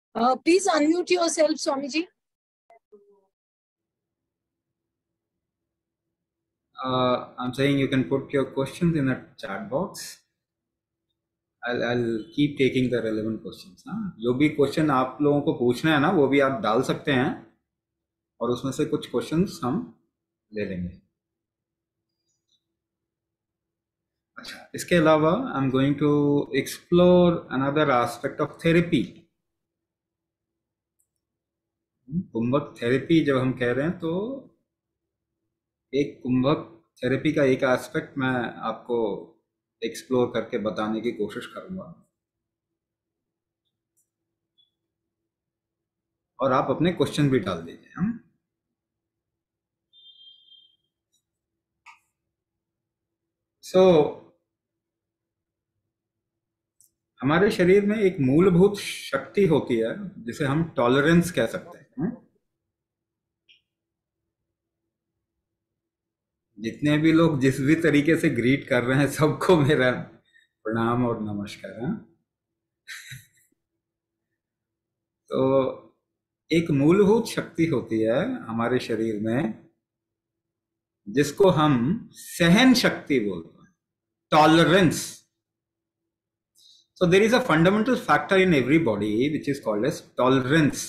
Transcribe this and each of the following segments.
Please unmute yourself, Swamiji. I'm saying you can put your questions in the chat box. I'll keep taking the relevant questions. जो भी question आप लोगों को पूछना है ना, वो भी आप डाल सकते हैं और उसमें से कुछ क्वेश्चंस हम ले लेंगे. अच्छा, इसके अलावा I am going to explore another aspect of therapy. Kumbhak therapy जब हम कह रहे हैं तो एक कुंभक थेरेपी का एक एस्पेक्ट मैं आपको एक्सप्लोर करके बताने की कोशिश करूंगा और आप अपने क्वेश्चन भी डाल दीजिए. हम हमारे शरीर में एक मूलभूत शक्ति होती है जिसे हम टॉलरेंस कह सकते हैं. जितने भी लोग जिस भी तरीके से ग्रीट कर रहे हैं सबको मेरा प्रणाम और नमस्कार. तो एक मूलभूत शक्ति होती है हमारे शरीर में जिसको हम सहन शक्ति बोलते हैं, tolerance. So there is a fundamental factor in every body which is called as tolerance.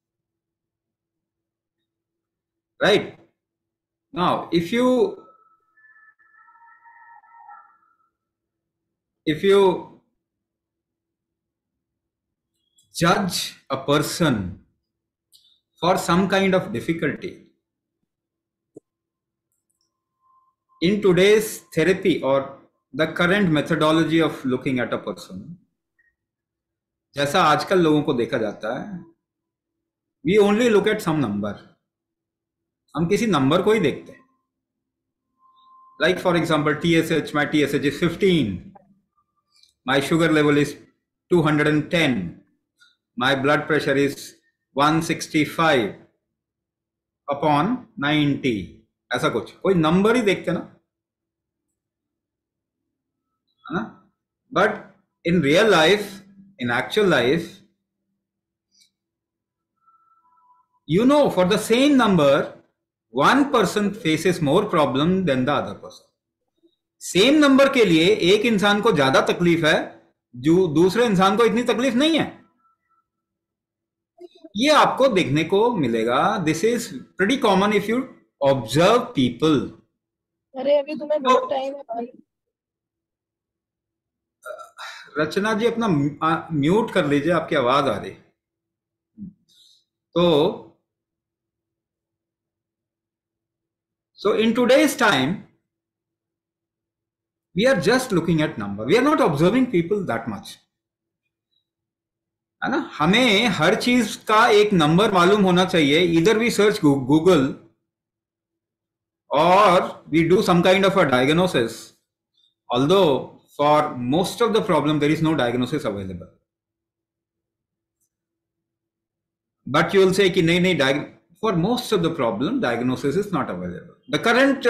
Right? Now, if you judge a person for some kind of difficulty, in today's therapy or the current methodology of looking at a person, जैसा आजकल लोगों को देखा जाता है, we only look at some number. हम किसी number को ही देखते हैं. Like for example, TSH, my TSH is 15. My sugar level is 210. My blood pressure is 165 upon 90. ऐसा कुछ कोई नंबर ही देखते ना, है ना. But in real life, in actual life, you know, for the same number, one person faces more problem than the other person. Same number के लिए एक इंसान को ज्यादा तकलीफ है, जो दूसरे इंसान को इतनी तकलीफ नहीं है. ये आपको देखने को मिलेगा. This is pretty common if you observe people. अरे अभी तुम्हें बहुत टाइम है भाई. रचना जी अपना म्यूट कर लीजिए, आपकी आवाज आ रही. So in today's time, we are just looking at number. We are not observing people that much. है ना. हमें हर चीज का एक नंबर मालूम होना चाहिए. Either we search Google or we do some kind of a diagnosis. Although for most of the problem there is no diagnosis available. But you will say कि नहीं, for most of the problem diagnosis is not available. The current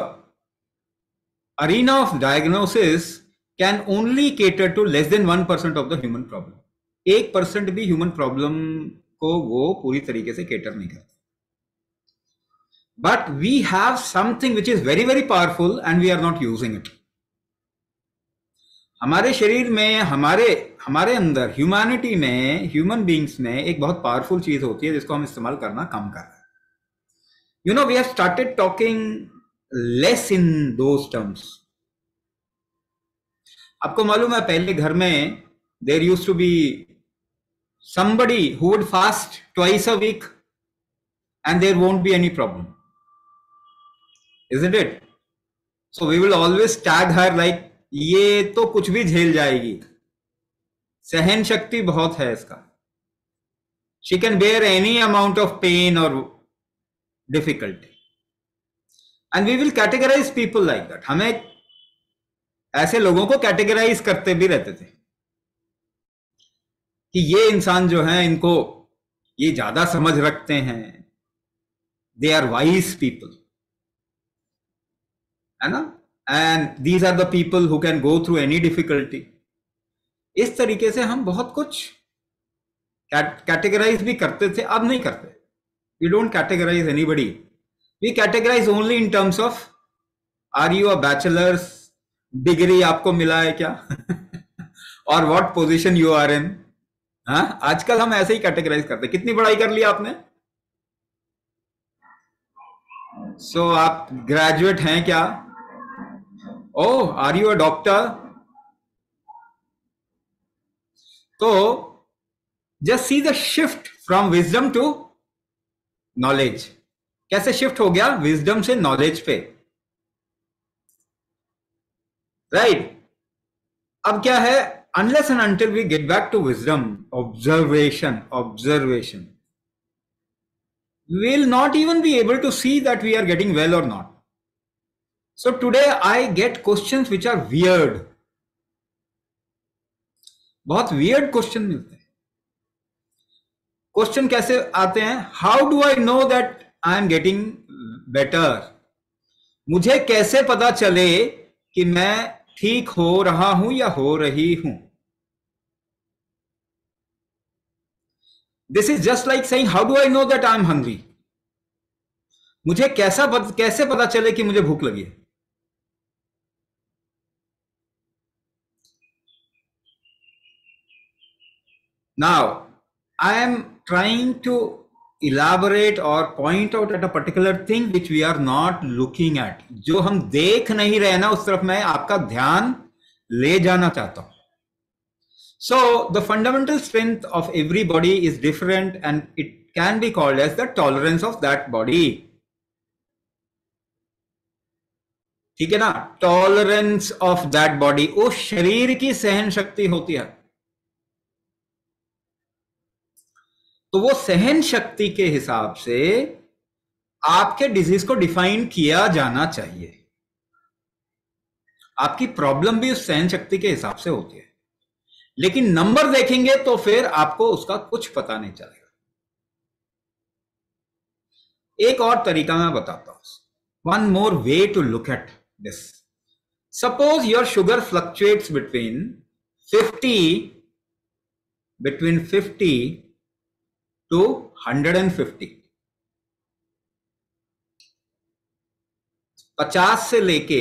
arena of diagnosis can only cater to less than 1% of the human problem. 1% भी human problem को वो पूरी तरीके से cater नहीं करता. But we have something which is very, very powerful and we are not using it. हमारे शरीर में, हमारे अंदर, ह्यूमैनिटी में, ह्यूमन बींग्स में एक बहुत पावरफुल चीज होती है जिसको हम इस्तेमाल करना कम कर रहे हैं. You know, we have started talking less in those terms. आपको मालूम है पहले घर में there used to be somebody who would fast twice a week and there won't be any problem, isn't it? So we will always tag her like ये तो कुछ भी झेल जाएगी, सहन शक्ति बहुत है इसका, she can bear any amount of pain or difficulty, and we will categorize people like that. हमें ऐसे लोगों को कैटेगराइज करते भी रहते थे कि ये इंसान जो है इनको ये ज्यादा समझ रखते हैं, दे आर वाइज पीपल, है ना. And these are the people who can go through any difficulty. इस तरीके से हम बहुत कुछ कैटेगराइज भी करते थे, अब नहीं करते. We don't categorise anybody. We categorise only in terms of are you a bachelors, degree आपको मिला है क्या और what position you are in. हाँ, आजकल हम ऐसे ही कैटेगराइज करते. कितनी पढ़ाई कर ली आपने? सो आप ग्रेजुएट हैं क्या? Oh, are you a doctor? तो just see the shift from wisdom to knowledge. कैसे शिफ्ट हो गया विजडम से नॉलेज पे, राइट? अब क्या है, unless and until we get back to wisdom, observation, we will not even be able to see that we are getting well or not. So today I get questions which are weird. बहुत weird question मिलते हैं. Question कैसे आते हैं? How do I know that I am getting better? मुझे कैसे पता चले कि मैं ठीक हो रहा हूं या हो रही हूं? This is just like saying how do I know that I am hungry? मुझे कैसे पता चले कि मुझे भूख लगी है? Now I am trying to elaborate or point out at a particular thing which we are not looking at. जो हम देख नहीं रहे ना, उस तरफ मैं आपका ध्यान ले जाना चाहता हूं. So the fundamental strength of every body is different and it can be called as the tolerance of that body. ठीक है ना? टॉलरेंस ऑफ दैट बॉडी, उस शरीर की सहन शक्ति होती है. तो वो सहन शक्ति के हिसाब से आपके डिजीज को डिफाइन किया जाना चाहिए. आपकी प्रॉब्लम भी उस सहन शक्ति के हिसाब से होती है. लेकिन नंबर देखेंगे तो फिर आपको उसका कुछ पता नहीं चलेगा. एक और तरीका मैं बताता हूं. One more way to look at this. Suppose your sugar fluctuates between 50 to 150. 50 से लेके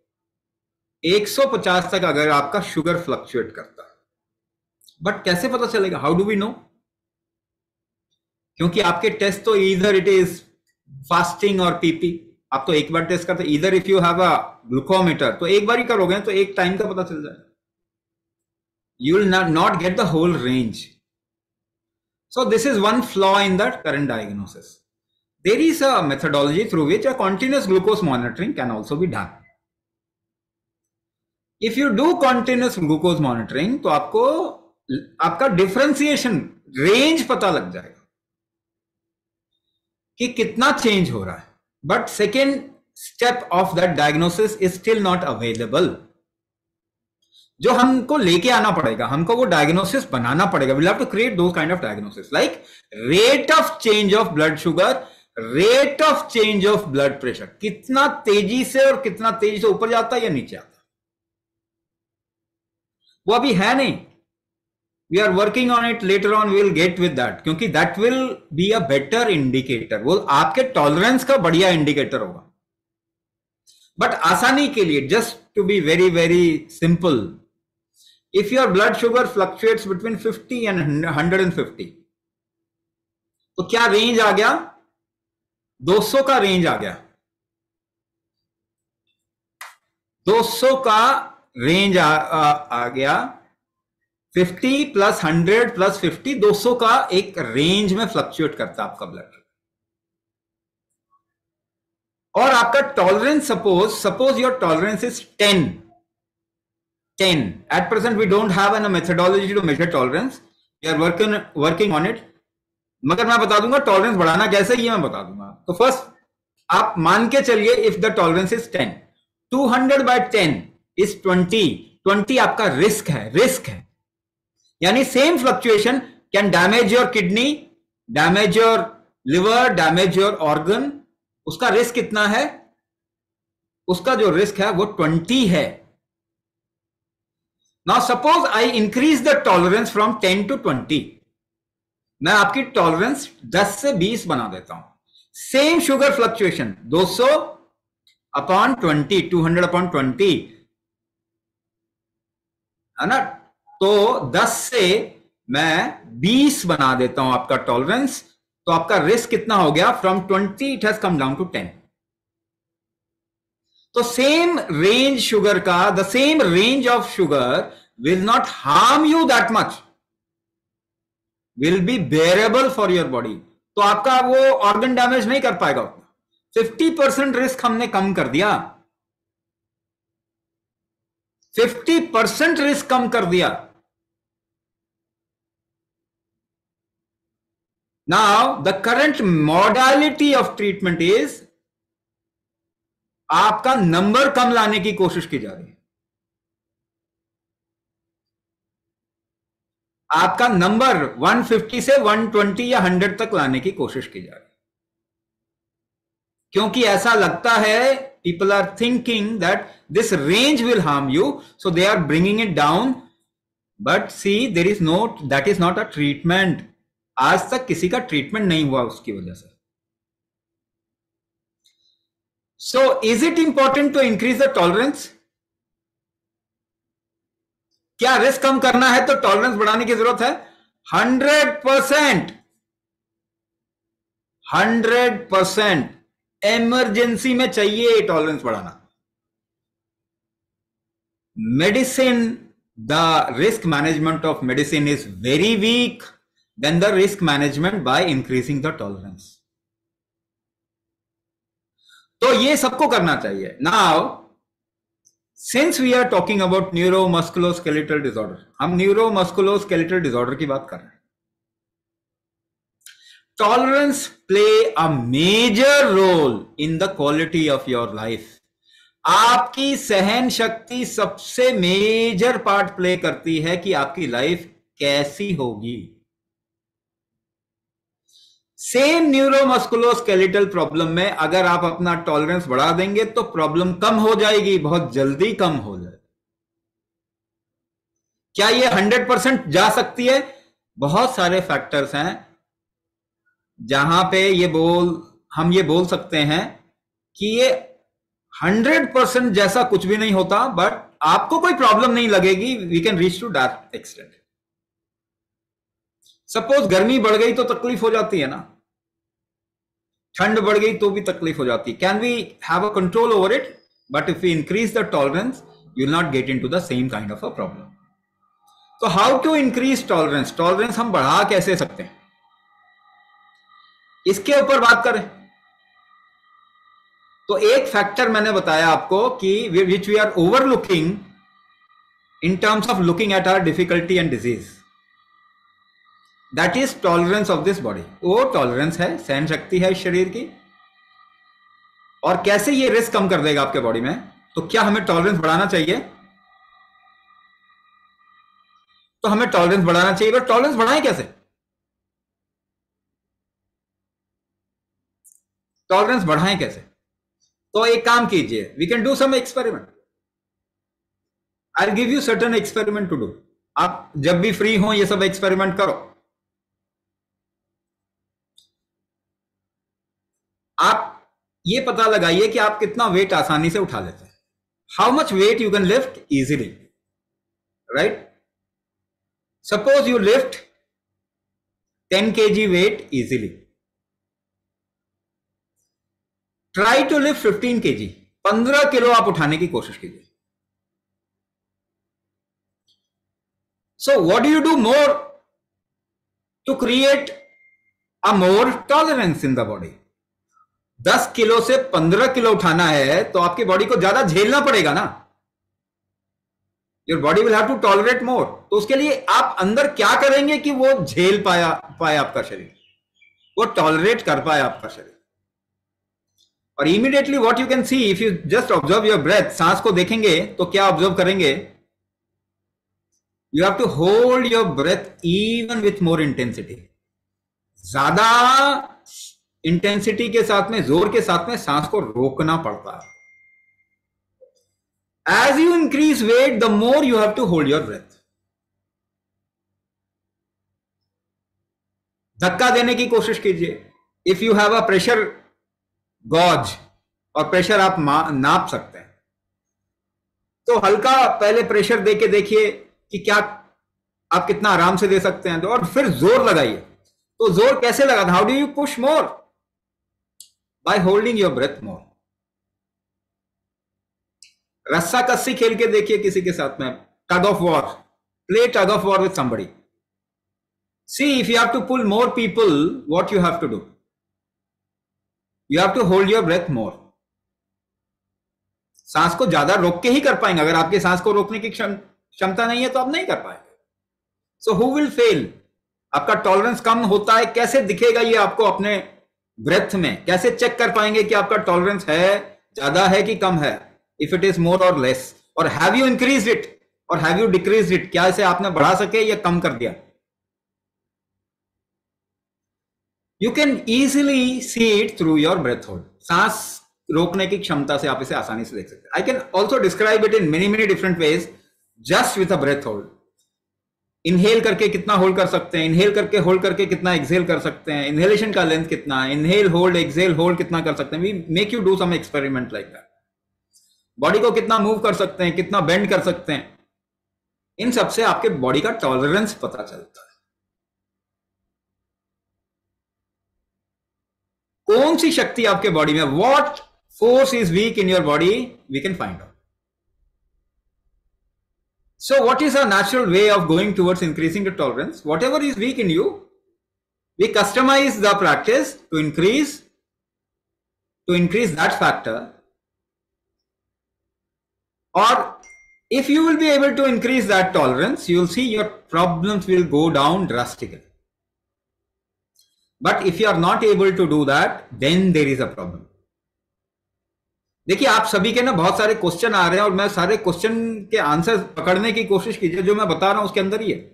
150 तक अगर आपका शुगर फ्लक्चुएट करता है, बट कैसे पता चलेगा? How do we know? क्योंकि आपके टेस्ट तो इधर इट इज फास्टिंग और पीपी. आप तो एक बार टेस्ट करते, इधर if you have a glucometer तो एक बार ही करोगे तो एक टाइम का पता चल जाएगा. You will not get the whole range. So this is one flaw in the current diagnosis. There is a methodology through which a continuous glucose monitoring can also be done. If you do continuous glucose monitoring, तो आपको आपका differentiation range पता लग जाएगा कि कितना change हो रहा है. But second step of that diagnosis is still not available. जो हमको लेके आना पड़ेगा, हमको वो डायग्नोसिस बनाना पड़ेगा. we'll have to create those kind of diagnosis like rate of change of blood sugar, rate of change of blood pressure. कितना तेजी से और कितना तेजी से ऊपर जाता है या नीचे आता है, वो अभी है नहीं. we are working on it. later on we will get with that, क्योंकि that will be a better indicator. वो आपके टॉलरेंस का बढ़िया इंडिकेटर होगा. बट आसानी के लिए, just to be very very simple, if your blood sugar fluctuates between 50 and 150, तो क्या रेंज आ गया? 200 का रेंज आ गया. 200 का रेंज आ गया. 50 प्लस 100 प्लस 50, 200 का एक रेंज में फ्लक्चुएट करता है आपका ब्लड. और आपका tolerance, suppose your tolerance is 10. At present we don't have a methodology to measure tolerance. We are working on it. मगर मैं बता दूंगा टॉलरेंस बढ़ाना कैसे, ये मैं बता दूंगा. तो फर्स्ट आप मान के चलिए if the tolerance is 10, 200 by 10 is 20 आपका रिस्क है. यानी same fluctuation can damage your kidney, damage your liver, damage your organ. उसका रिस्क कितना है? उसका जो रिस्क है वो 20 है. Now suppose I increase the tolerance from 10 to 20. मैं आपकी टॉलरेंस 10 से 20 बना देता हूं। Same sugar fluctuation 200 upon 20, 200 upon 20 है ना। तो 10 से मैं 20 बना देता हूं आपका टॉलरेंस, तो आपका रिस्क कितना हो गया? From 20 it has come down to 10। तो सेम रेंज शुगर का, the same range of sugar will not harm you that much, will be bearable for your body. तो आपका वो ऑर्गन डैमेज नहीं कर पाएगा उतना। 50% रिस्क हमने कम कर दिया, 50% रिस्क कम कर दिया। Now the current modality of treatment is, आपका नंबर कम लाने की कोशिश की जा रही है। आपका नंबर 150 से 120 या 100 तक लाने की कोशिश की जा रही है, क्योंकि ऐसा लगता है, people are thinking that this range will harm you, so they are bringing it down. But see, that is not a treatment. आज तक किसी का ट्रीटमेंट नहीं हुआ उसकी वजह से। So is it important to increase the tolerance? क्या रिस्क कम करना है तो टॉलरेंस बढ़ाने की जरूरत है? 100%, 100% इमरजेंसी में चाहिए टॉलरेंस बढ़ाना। Medicine, the risk management of medicine is very weak then the risk management by increasing the tolerance. तो ये सबको करना चाहिए। Now since we are talking about neuromusculoskeletal disorder, हम न्यूरोमस्कुलोस्केलेटल डिसऑर्डर की बात कर रहे हैं। Tolerance play a major role in the quality of your life. आपकी सहन शक्ति सबसे मेजर पार्ट प्ले करती है कि आपकी लाइफ कैसी होगी। सेम न्यूरोमस्कुलोस्केलेटल प्रॉब्लम में अगर आप अपना टॉलरेंस बढ़ा देंगे तो प्रॉब्लम कम हो जाएगी, बहुत जल्दी कम हो जाएगी। क्या ये 100% जा सकती है? बहुत सारे फैक्टर्स हैं जहां पे हम ये बोल सकते हैं कि ये 100% जैसा कुछ भी नहीं होता, बट आपको कोई प्रॉब्लम नहीं लगेगी। We can reach to that extent. Suppose गर्मी बढ़ गई तो तकलीफ हो जाती है ना, ठंड बढ़ गई तो भी तकलीफ हो जाती है। Can we have a control over it? But if we increase the tolerance you will not get into the same kind of a problem. तो how to increase tolerance? Tolerance हम बढ़ा कैसे सकते हैं, इसके ऊपर बात करें तो एक फैक्टर मैंने बताया आपको कि which we are overlooking in terms of looking at our difficulty and disease, that is tolerance of this body. वो टॉलरेंस है, सहन शक्ति है इस शरीर की। और कैसे ये रिस्क कम कर देगा आपके बॉडी में? तो क्या हमें टॉलरेंस बढ़ाना चाहिए? तो हमें टॉलरेंस बढ़ाना चाहिए, बट टॉलरेंस बढ़ाएं कैसे? टॉलरेंस बढ़ाएं कैसे? तो एक काम कीजिए, we can do some experiment. I will give you certain experiment to do. आप जब भी फ्री हो ये सब एक्सपेरिमेंट करो। आप ये पता लगाइए कि आप कितना वेट आसानी से उठा लेते हैं। How much weight you can lift easily, right? Suppose you lift 10 kg weight easily. Try to lift 15 kg. 15 kilo आप उठाने की कोशिश कीजिए. So what do you do more to create a more tolerance in the body? 10 kilo से 15 kilo उठाना है तो आपकी बॉडी को ज्यादा झेलना पड़ेगा ना. Your body will have to tolerate more. तो उसके लिए आप अंदर क्या करेंगे कि वो झेल पाए आपका शरीर, वो टॉलरेट कर पाए आपका शरीर. और immediately what you can see if you just observe your breath, सांस को देखेंगे तो क्या ऑब्जर्व करेंगे? You have to hold your breath even with more intensity. ज्यादा इंटेंसिटी के साथ में, जोर के साथ में सांस को रोकना पड़ता है. As you increase weight, the more you have to hold your breath. धक्का देने की कोशिश कीजिए। If you have a pressure gauge और प्रेशर आप नाप सकते हैं, तो हल्का पहले प्रेशर देके देखिए कि क्या आप कितना आराम से दे सकते हैं, और फिर जोर लगाइए। तो जोर कैसे लगा? How do you push more? By holding your breath more. रस्सा कस्सी खेल के देखिए किसी के साथ में, tug of war, play tug of war with somebody. See if you have to pull more people, what you have to do? You have to hold your breath more. सांस को ज्यादा रोक के ही कर पाएंगे। अगर आपके सांस को रोकने की क्षमता नहीं है तो आप नहीं कर पाएंगे। So who will fail? आपका टॉलरेंस कम होता है, कैसे दिखेगा ये आपको अपने ब्रेथ में? कैसे चेक कर पाएंगे कि आपका टॉलरेंस है, ज्यादा है कि कम है? If it is more or less, or have you increase it or have you decrease it? क्या इसे आपने बढ़ा सके या कम कर दिया? You can easily see it through your breath hold. सांस रोकने की क्षमता से आप इसे आसानी से देख सकते हैं। I can also describe it in many different ways, just with a breath hold. Inhale करके कितना होल्ड कर सकते हैं, इनहेल करके होल्ड करके कितना एक्सहेल कर सकते हैं, इनहेलेशन का लेंथ कितना है, इनहेल होल्ड एक्सहेल होल्ड कितना कर सकते हैं। We make you do some experiment like that. Body को कितना मूव कर सकते हैं, कितना बेंड कर सकते हैं, इन सब से आपके बॉडी का टॉलरेंस पता चलता है। कौन सी शक्ति आपके बॉडी में, what force is weak in your body, we can find out. So what is a natural way of going towards increasing the tolerance? Whatever is weak in you, we customize the practice to increase that factor. Or if you will be able to increase that tolerance, you will see your problems will go down drastically. But if you are not able to do that, then there is a problem. देखिए, आप सभी के ना बहुत सारे question आ रहे हैं और मैं सारे क्वेश्चन के आंसर पकड़ने की कोशिश कीजिए। जो मैं बता रहा हूं उसके अंदर ही है,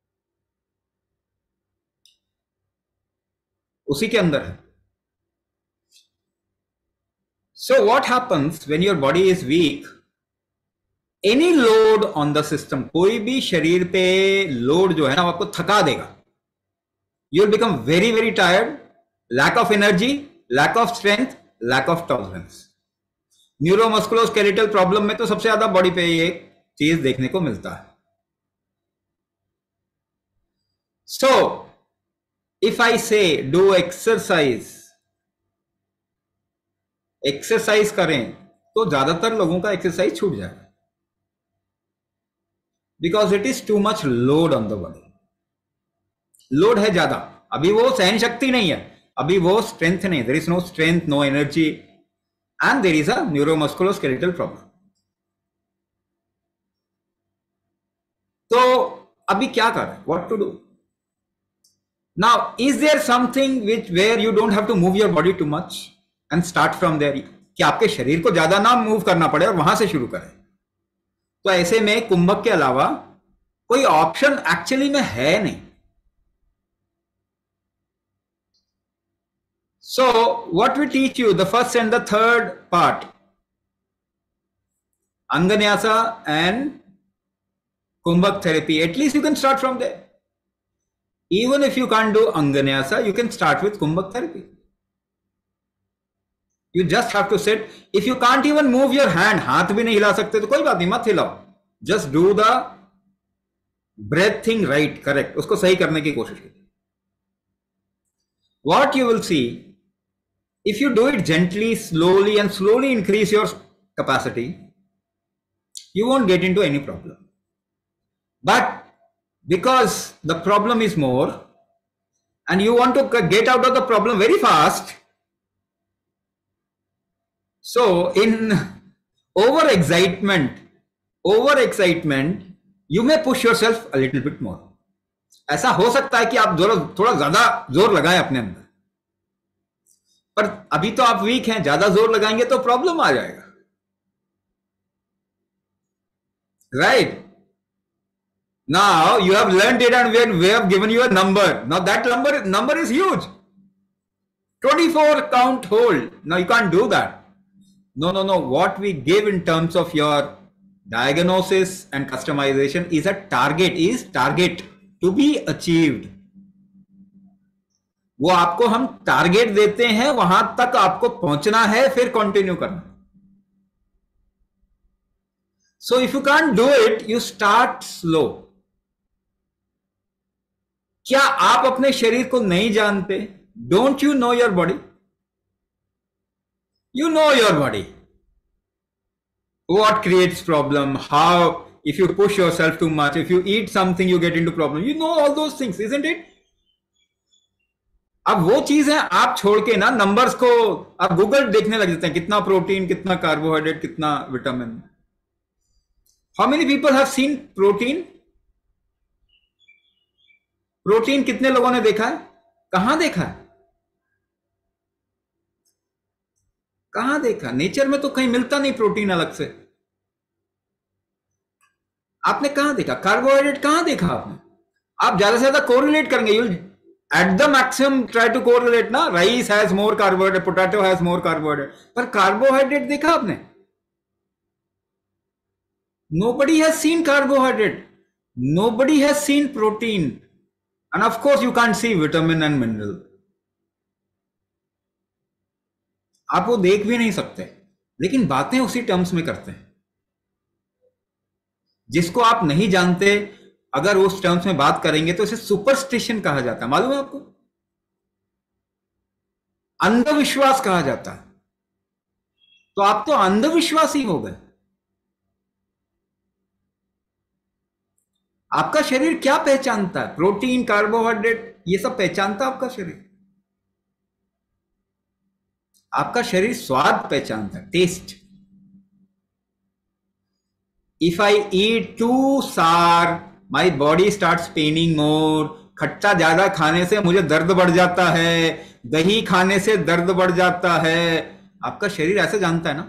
उसी के अंदर है। So what happens when your body is weak? Any load on the system, कोई भी शरीर पे लोड जो है ना, वो आपको थका देगा। You will become very very tired, lack of energy, lack of strength, lack of tolerance. Neuromusculoskeletal problem में तो सबसे ज्यादा बॉडी पे ये चीज देखने को मिलता है। सो इफ आई से डू एक्सरसाइज, एक्सरसाइज करें, तो ज्यादातर लोगों का एक्सरसाइज छूट जाएगा, because it is too much load on the body. Load है ज्यादा, अभी वो सहन शक्ति नहीं है, अभी वो स्ट्रेंथ नहीं, there is no strength, no energy, and there is a neuromusculoskeletal problem. तो अभी क्या करें? What to do? Now, is there something where you don't have to move your body too much and start from there? कि आपके शरीर को ज्यादा ना मूव करना पड़े और वहां से शुरू करें? तो ऐसे में कुंभक के अलावा कोई ऑप्शन एक्चुअली में है नहीं। So what we teach you, the first and the third part, Anganyasa and Kumbhak therapy, at least you can start from there. Even if you can't do Anganyasa, you can start with Kumbhak therapy. You just have to sit. If you can't even move your hand, हाथ भी नहीं हिला सकते तो कोई बात नहीं, मत हिलाओ. Just do the breath thing right, correct. उसको सही करने की कोशिश कीजिए. What you will see, if you do it gently, slowly and slowly increase your capacity, you won't get into any problem. But because the problem is more and you want to get out of the problem very fast, so in overexcitement, you may push yourself a little bit more. ऐसा हो सकता है कि आप थोड़ा ज्यादा जोर लगाएं अपने अंदर, पर अभी तो आप वीक हैं, ज्यादा जोर लगाएंगे तो प्रॉब्लम आ जाएगा, right? Now you have learned it and we have given you a number. Now that number is huge. 24 count hold. Now you can't do that. No. What we give in terms of your diagnosis and customization is a target to be achieved. वो आपको हम target देते हैं, वहां तक आपको पहुंचना है, फिर कंटिन्यू करना। So if you can't do it, you start slow. क्या आप अपने शरीर को नहीं जानते? Don't you know your body? You know your body. What creates problem? How, if you push yourself too much, if you eat something, you get into problem. You know all those things, isn't it? अब वो चीज है, आप छोड़ के ना numbers को आप गूगल देखने लग जाते हैं, कितना प्रोटीन, कितना कार्बोहाइड्रेट, कितना vitamin. How many people have seen protein? Protein कितने लोगों ने देखा है? कहां देखा है? कहां देखा? नेचर में तो कहीं मिलता नहीं प्रोटीन अलग से। आपने कहां देखा? कार्बोहाइड्रेट कहां देखा आपने? आप ज्यादा से ज्यादा कोरिलेट करेंगे, you at the maximum try to correlate ना, rice has more carbohydrate, potato has more carbohydrate, पर कार्बोहाइड्रेट देखा आपने? Nobody has seen carbohydrate, nobody has seen protein, and of course you can't see vitamin and mineral. आप वो देख भी नहीं सकते, लेकिन बातें उसी टर्म्स में करते हैं। जिसको आप नहीं जानते, अगर उस टर्म्स में बात करेंगे तो इसे सुपरस्टिशन कहा जाता है, मालूम है आपको? अंधविश्वास कहा जाता है। तो आप तो अंधविश्वासी हो गए। आपका शरीर क्या पहचानता है? प्रोटीन, कार्बोहाइड्रेट, ये सब पहचानता है आपका शरीर? आपका शरीर स्वाद पहचानता है, taste. If I eat too sour, my body starts paining more. खट्टा ज्यादा खाने से मुझे दर्द बढ़ जाता है, दही खाने से दर्द बढ़ जाता है। आपका शरीर ऐसे जानता है ना।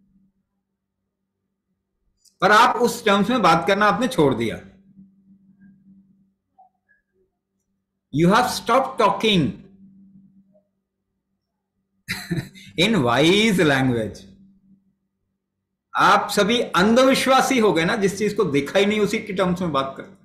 पर आप उस टर्म्स में बात करना आपने छोड़ दिया। You have stop talking in wise language. आप सभी अंधविश्वासी हो गए ना, जिस चीज को देखा ही नहीं उसी की टर्म्स में बात करते।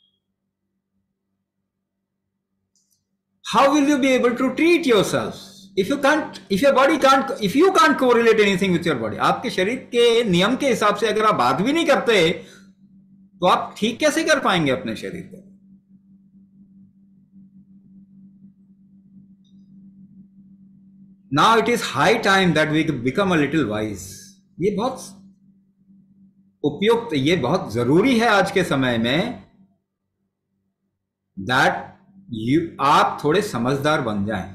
How will you be able to treat yourself if you can't, if your body can't, if you can't correlate anything with your body? आपके शरीर के नियम के हिसाब से अगर आप बात भी नहीं करते, तो आप ठीक कैसे कर पाएंगे अपने शरीर को? Now it is high time that we become a little wise. ये बहुत उपयुक्त, ये बहुत जरूरी है आज के समय में, that आप थोड़े समझदार बन जाएं।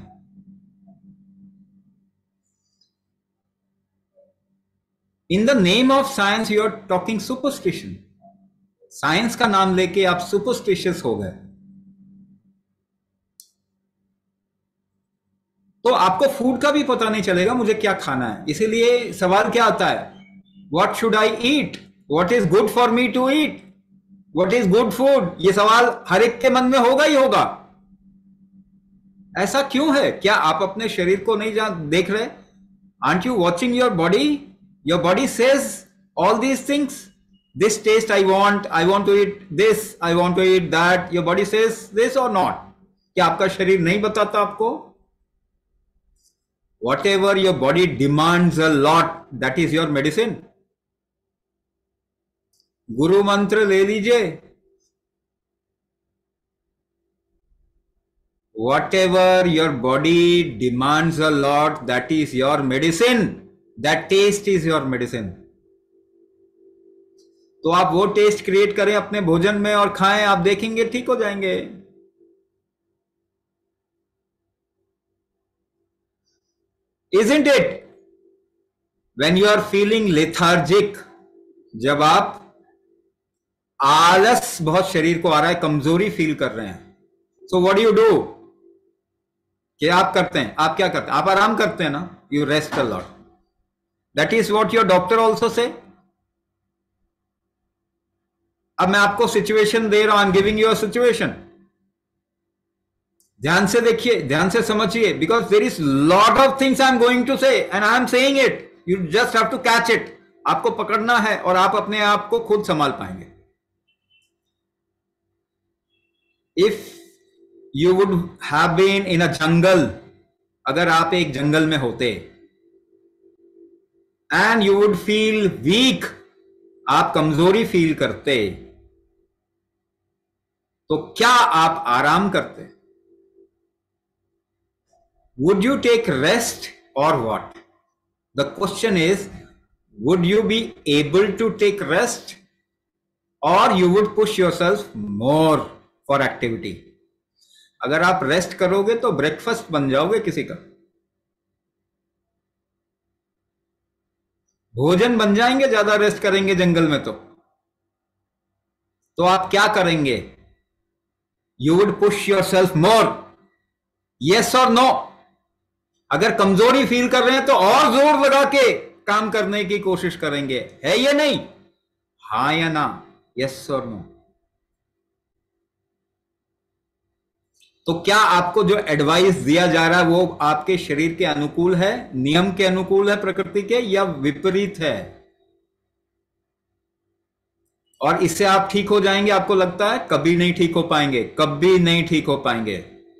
In the name of science you are talking superstition. Science का नाम लेके आप सुपरस्टिशियस हो गए। तो आपको फूड का भी पता नहीं चलेगा मुझे क्या खाना है। इसीलिए सवाल क्या आता है? What should I eat? What is good for me to eat? What is good food? ये सवाल हर एक के मन में होगा ही होगा। ऐसा क्यों है? क्या आप अपने शरीर को नहीं देख रहे? Aren't you watching your body? Your body says all these things. This taste I want to eat this, I want to eat that. Your body says this or not? क्या आपका शरीर नहीं बताता आपको? Whatever your body demands a lot, that is your medicine. गुरु मंत्र ले लीजिए। Whatever your body demands a lot, that is your medicine. That taste is your medicine. तो आप वो टेस्ट क्रिएट करें अपने भोजन में और खाएं, आप देखेंगे ठीक हो जाएंगे। Isn't it? When you are feeling lethargic, जब आप आलस बहुत शरीर को आ रहा है, कमजोरी फील कर रहे हैं, so what do you do? क्या आप करते हैं? आप क्या करते हैं? आप आराम करते हैं ना? You rest a lot. That is what your doctor also say. अब मैं आपको सिचुएशन दे रहा हूं, I am giving you a situation. ध्यान से देखिए, ध्यान से समझिए, because there is lot of things I am going to say and I am saying it, you just have to catch it. आपको पकड़ना है और आप अपने आप को खुद संभाल पाएंगे। If you would have been in a jungle, अगर आप एक जंगल में होते, and you would feel weak, आप कमजोरी फील करते, तो क्या आप आराम करते? Would you take rest or what? The question is, would you be able to take rest or you would push yourself more for activity? अगर आप रेस्ट करोगे तो ब्रेकफास्ट बन जाओगे किसी का, भोजन बन जाएंगे ज्यादा रेस्ट करेंगे जंगल में, तो आप क्या करेंगे? You would push yourself more. Yes or no? अगर कमजोरी फील कर रहे हैं तो और जोर लगा के काम करने की कोशिश करेंगे, है या नहीं? हाँ या ना? Yes or no? तो क्या आपको जो एडवाइस दिया जा रहा है वो आपके शरीर के अनुकूल है, नियम के अनुकूल है, प्रकृति के, या विपरीत है? और इससे आप ठीक हो जाएंगे आपको लगता है? कभी नहीं ठीक हो पाएंगे, कभी नहीं ठीक हो पाएंगे।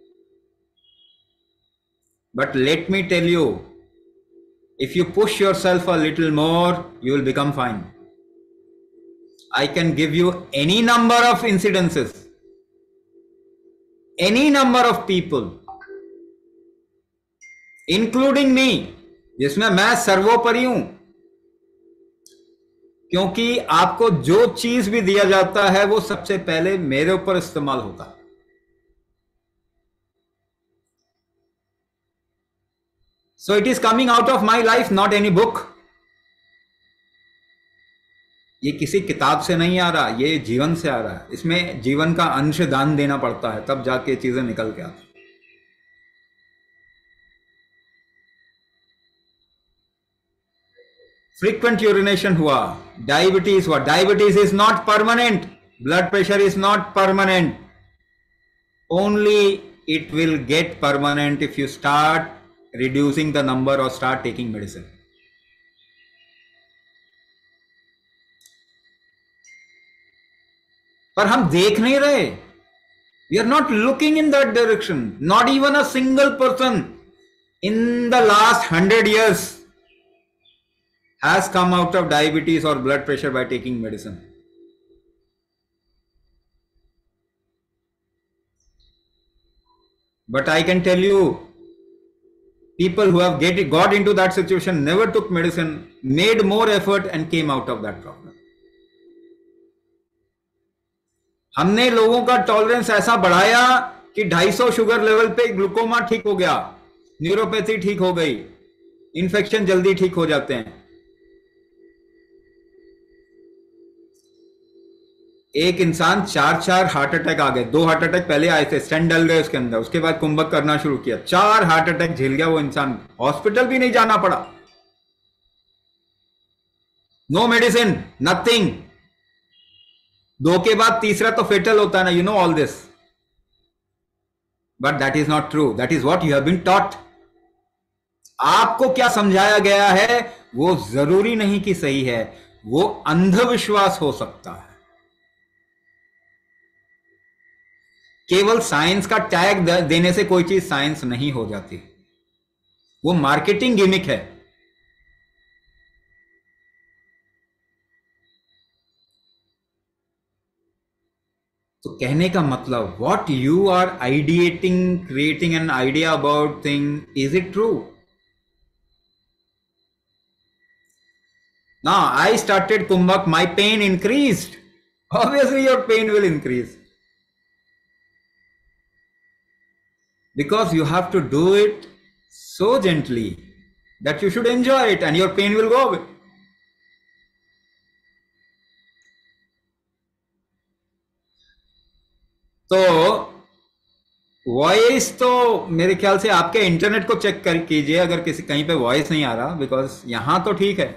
But let me tell you, if you push yourself a little more, you will become fine. I can give you any number of incidences, any number of people, including me, जिसमें मैं सर्वोपरि हूं, क्योंकि आपको जो चीज भी दिया जाता है वो सबसे पहले मेरे ऊपर इस्तेमाल होता है। So it is coming out of my life, not any book. ये किसी किताब से नहीं आ रहा, ये जीवन से आ रहा है। इसमें जीवन का अंश दान देना पड़ता है, तब जाके चीजें निकल के आती। फ्रीक्वेंट यूरिनेशन हुआ, डायबिटीज हुआ। Diabetes is not permanent, blood pressure is not permanent, only it will get permanent if you start reducing the number or start taking medicine. पर हम देख नहीं रहे, we are not looking in that direction. Not even a single person in the last 100 years has come out of diabetes or blood pressure by taking medicine. But I can tell you, people who have got into that situation, never took medicine, made more effort and came out of that problem. हमने लोगों का tolerance ऐसा बढ़ाया कि 250 sugar level पे glaucoma ठीक हो गया, न्यूरोपैथी ठीक हो गई, इन्फेक्शन जल्दी ठीक हो जाते हैं। एक इंसान 4 हार्ट अटैक आ गए, 2 हार्ट अटैक पहले आए थे, स्टेंट डल गए उसके अंदर, उसके बाद कुंभक करना शुरू किया, 4 हार्ट अटैक झेल गया वो इंसान, हॉस्पिटल भी नहीं जाना पड़ा, नो मेडिसिन, नथिंग। 2 के बाद तीसरा तो फेटल होता है ना, you know all this, but that is not true, that is what you have been taught. आपको क्या समझाया गया है वो जरूरी नहीं कि सही है, वो अंधविश्वास हो सकता है। केवल साइंस का टैग देने से कोई चीज साइंस नहीं हो जाती, वो मार्केटिंग गिमिक है। तो कहने का मतलब, what you are ideating, creating an idea about thing, is it true? Now I started Kumbhak, my pain increased. Obviously your pain will increase. Because you have to do it so gently that you should enjoy it and your pain will go away. तो voice तो मेरे ख्याल से आपके internet को check कर कीजिए अगर किसी कहीं पे वॉइस नहीं आ रहा, बिकॉज यहां तो ठीक है।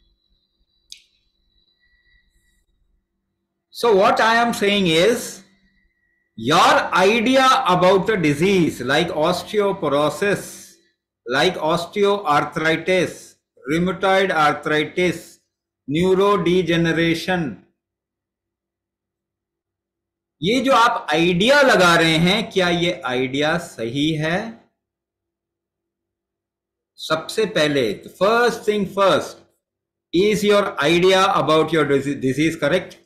So what I am saying is, your idea about a disease like osteoporosis, like osteoarthritis, rheumatoid arthritis, neurodegeneration, ये जो आप आइडिया लगा रहे हैं, क्या ये आइडिया सही है? सबसे पहले first thing first, is your idea about your disease correct?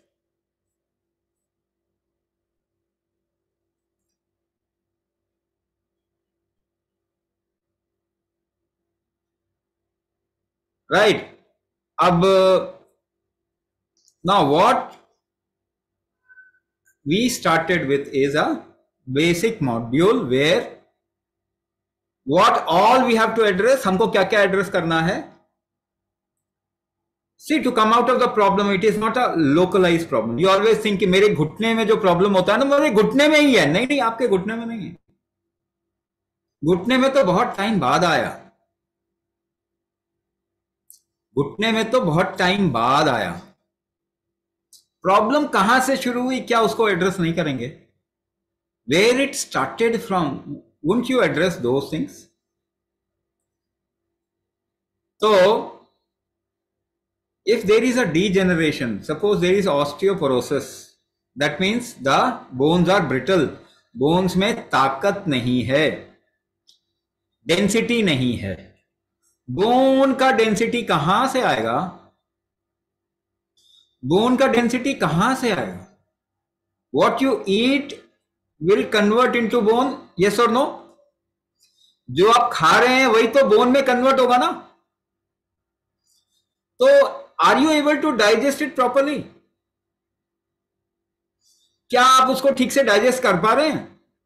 Right. अब now what we started with is a basic module where what all we have to address, हमको क्या क्या एड्रेस करना है. See, to come out of the problem, it is not a localized problem. You always think कि मेरे घुटने में जो प्रॉब्लम होता है ना, मेरे घुटने में ही है. नहीं नहीं, आपके घुटने में नहीं है. घुटने में तो बहुत टाइम बाद आया. घुटने में तो बहुत टाइम बाद आया. प्रॉब्लम कहां से शुरू हुई, क्या उसको एड्रेस नहीं करेंगे? Where it started from, wouldn't you address those things? तो if there is a degeneration, suppose there is osteoporosis, that means the bones are brittle. bones में ताकत नहीं है, डेंसिटी नहीं है. बोन का डेंसिटी कहां से आएगा? बोन का डेंसिटी कहां से आएगा? What you eat will convert into bone, yes or no? जो आप खा रहे हैं वही तो बोन में कन्वर्ट होगा ना. तो are you able to digest it properly? क्या आप उसको ठीक से डाइजेस्ट कर पा रहे हैं?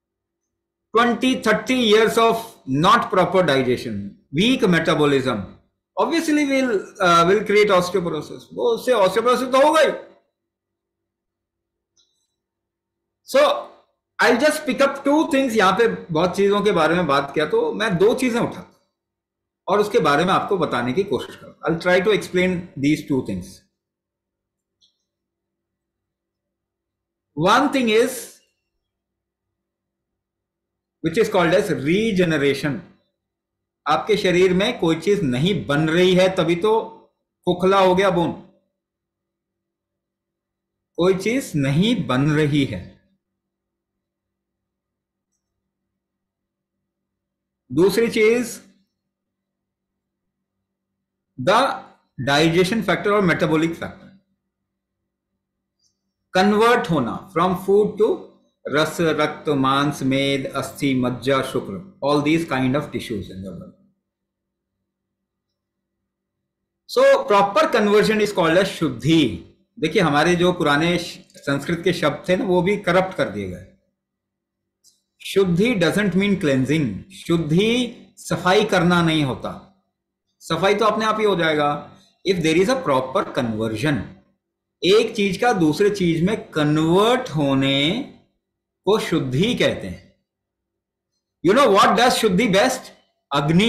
20-30 years of not proper digestion, weak metabolism, obviously will create osteoporosis. वो उससे osteoporosis तो होगा ही. So I'll just pick up two things. यहां पे बहुत चीजों के बारे में बात किया, तो मैं दो चीजें उठा और उसके बारे में आपको बताने की कोशिश करूं. I'll try to explain these two things. One thing is which is called as regeneration. आपके शरीर में कोई चीज नहीं बन रही है तभी तो खोखला हो गया बोन. कोई चीज नहीं बन रही है. दूसरी चीज, द डाइजेशन फैक्टर और मेटाबॉलिक फैक्टर, कन्वर्ट होना फ्रॉम फूड टू रस, रक्त, मांस, मेद, अस्थि, मज्जा, शुक्र, all these kind of tissues in the body. So proper conversion is called as शुद्धि. देखिए, हमारे जो पुराने संस्कृत के शब्द थे ना, वो भी करप्ट कर दिए गए. शुद्धि डजंट मीन क्लेंजिंग. शुद्धि सफाई करना नहीं होता. सफाई तो अपने आप ही हो जाएगा if there is a proper conversion. एक चीज का दूसरे चीज में कन्वर्ट होने को शुद्धि कहते हैं. यू नो व्हाट डज शुद्धि बेस्ट? अग्नि.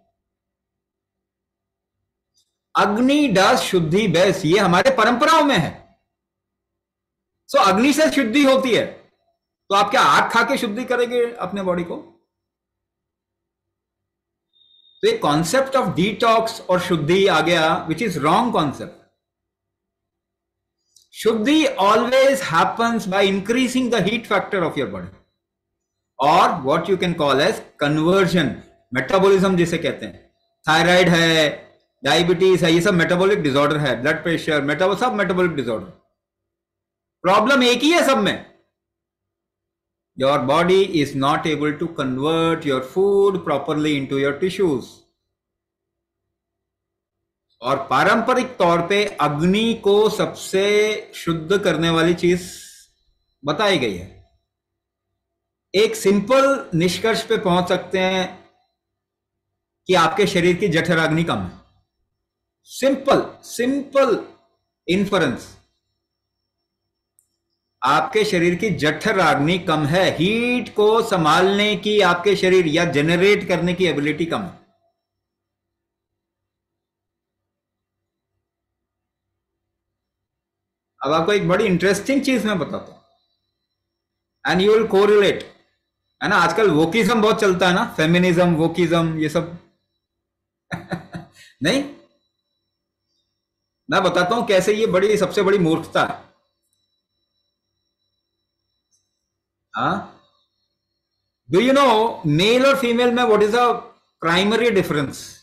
अग्नि डज शुद्धि बेस्ट. ये हमारे परंपराओं में है. सो अग्नि से शुद्धि होती है. तो आप क्या आग खा के शुद्धि करेंगे अपने बॉडी को? तो एक कॉन्सेप्ट ऑफ डिटॉक्स और शुद्धि आ गया, विच इज रॉन्ग कॉन्सेप्ट. शुद्धि always happens by increasing the heat factor of your body, और what you can call as conversion. Metabolism जिसे कहते हैं. थायराइड है, डायबिटीज है, ये सब मेटाबॉलिक डिसऑर्डर है. ब्लड प्रेशर, सब मेटाबॉलिक डिसऑर्डर. प्रॉब्लम एक ही है सब में. Your body is not able to convert your food properly into your tissues. और पारंपरिक तौर पे अग्नि को सबसे शुद्ध करने वाली चीज बताई गई है. एक सिंपल निष्कर्ष पे पहुंच सकते हैं कि आपके शरीर की जठराग्नि कम है. Simple inference. आपके शरीर की जठराग्नि कम है. हीट को संभालने की आपके शरीर या जनरेट करने की एबिलिटी कम है. अब आपको एक बड़ी इंटरेस्टिंग चीज मैं बताता हूं, एंड यू विल कोरिलेट. है ना, आजकल वोकिज्म बहुत चलता है ना, फेमिनिज्म, वोकिज्म, ये सब. नहीं, मैं बताता हूं कैसे ये सबसे बड़ी मूर्खता है. Huh? Do you know male or female में what is the primary difference?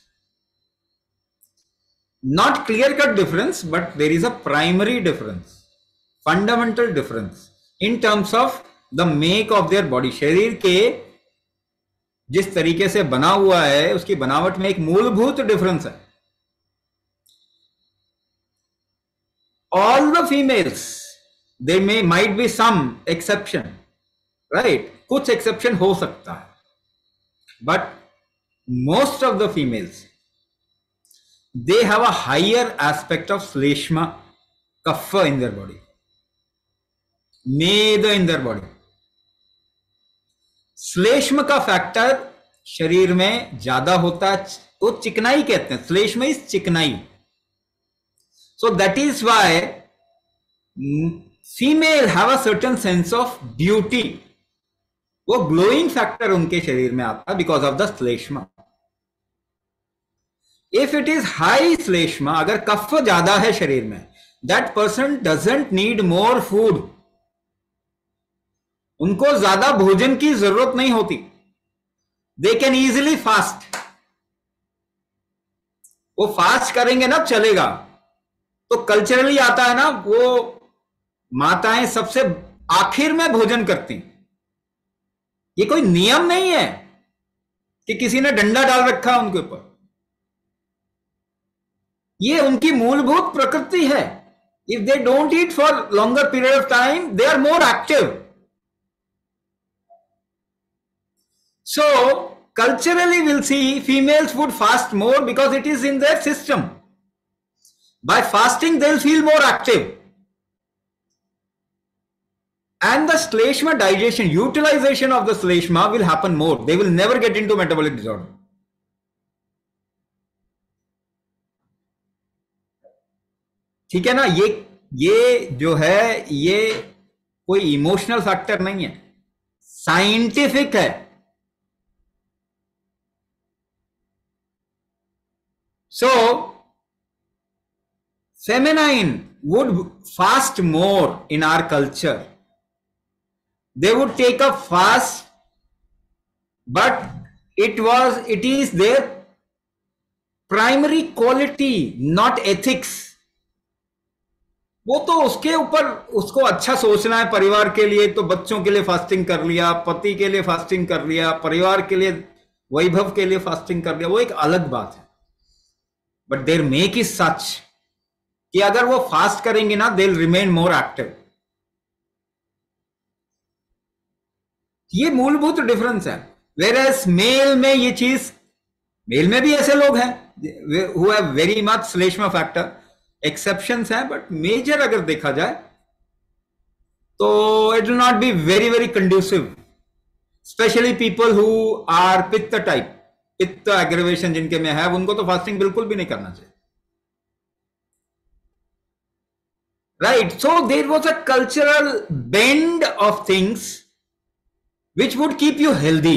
Not clear cut difference, but there is a primary difference, fundamental difference in terms of the make of their body. शरीर के जिस तरीके से बना हुआ है उसकी बनावट में एक मूलभूत डिफरेंस है. All the females, they might be some exception, right? कुछ exception हो सकता है, but most of the females, they have a higher aspect of श्लेष्मा, kapha in their body, meda in their body. श्लेष्म का फैक्टर शरीर में ज्यादा होता है, वो चिकनाई कहते हैं. श्लेष्म इज चिकनाई. So that is why female have a certain sense of beauty. वो glowing factor उनके शरीर में आता है because of the श्लेष्मा. If it is high श्लेष्मा, अगर कफ ज्यादा है शरीर में, that person doesn't need more food. उनको ज्यादा भोजन की जरूरत नहीं होती. They can easily fast. वो फास्ट करेंगे ना चलेगा. तो कल्चरली आता है ना, वो माताएं सबसे आखिर में भोजन करती. ये कोई नियम नहीं है कि किसी ने डंडा डाल रखा उनके ऊपर. ये उनकी मूलभूत प्रकृति है. If they don't eat for longer period of time, they are more active. So culturally we'll see females would fast more because it is in their system. By fasting they'll feel more active. And the श्लेष्मा digestion, utilization of the श्लेष्मा will happen more. They will never get into metabolic disorder. ठीक है ना. ये जो है ये कोई इमोशनल फैक्टर नहीं है, साइंटिफिक है. So feminine would fast more in our culture. They would take a fast, but it is their primary quality, not ethics. वो तो उसके ऊपर उसको अच्छा सोचना है. परिवार के लिए तो बच्चों के लिए फास्टिंग कर लिया, पति के लिए फास्टिंग कर लिया, परिवार के लिए वैभव के लिए फास्टिंग कर लिया, वो एक अलग बात है. But there make is such कि अगर वो फास्ट करेंगे ना, they will remain more active. ये मूलभूत डिफरेंस है. वेर एज मेल में ये चीज, मेल में भी ऐसे लोग हैं हु हैव वेरी मच श्लेष्मा फैक्टर. एक्सेप्शंस हैं, बट मेजर अगर देखा जाए तो it will not be very very conducive. Specially people who are पित्त टाइप, पित्त एग्रेवेशन जिनके में है, उनको तो फास्टिंग बिल्कुल भी नहीं करना चाहिए. Right. So there was a cultural bend of things which would keep you healthy,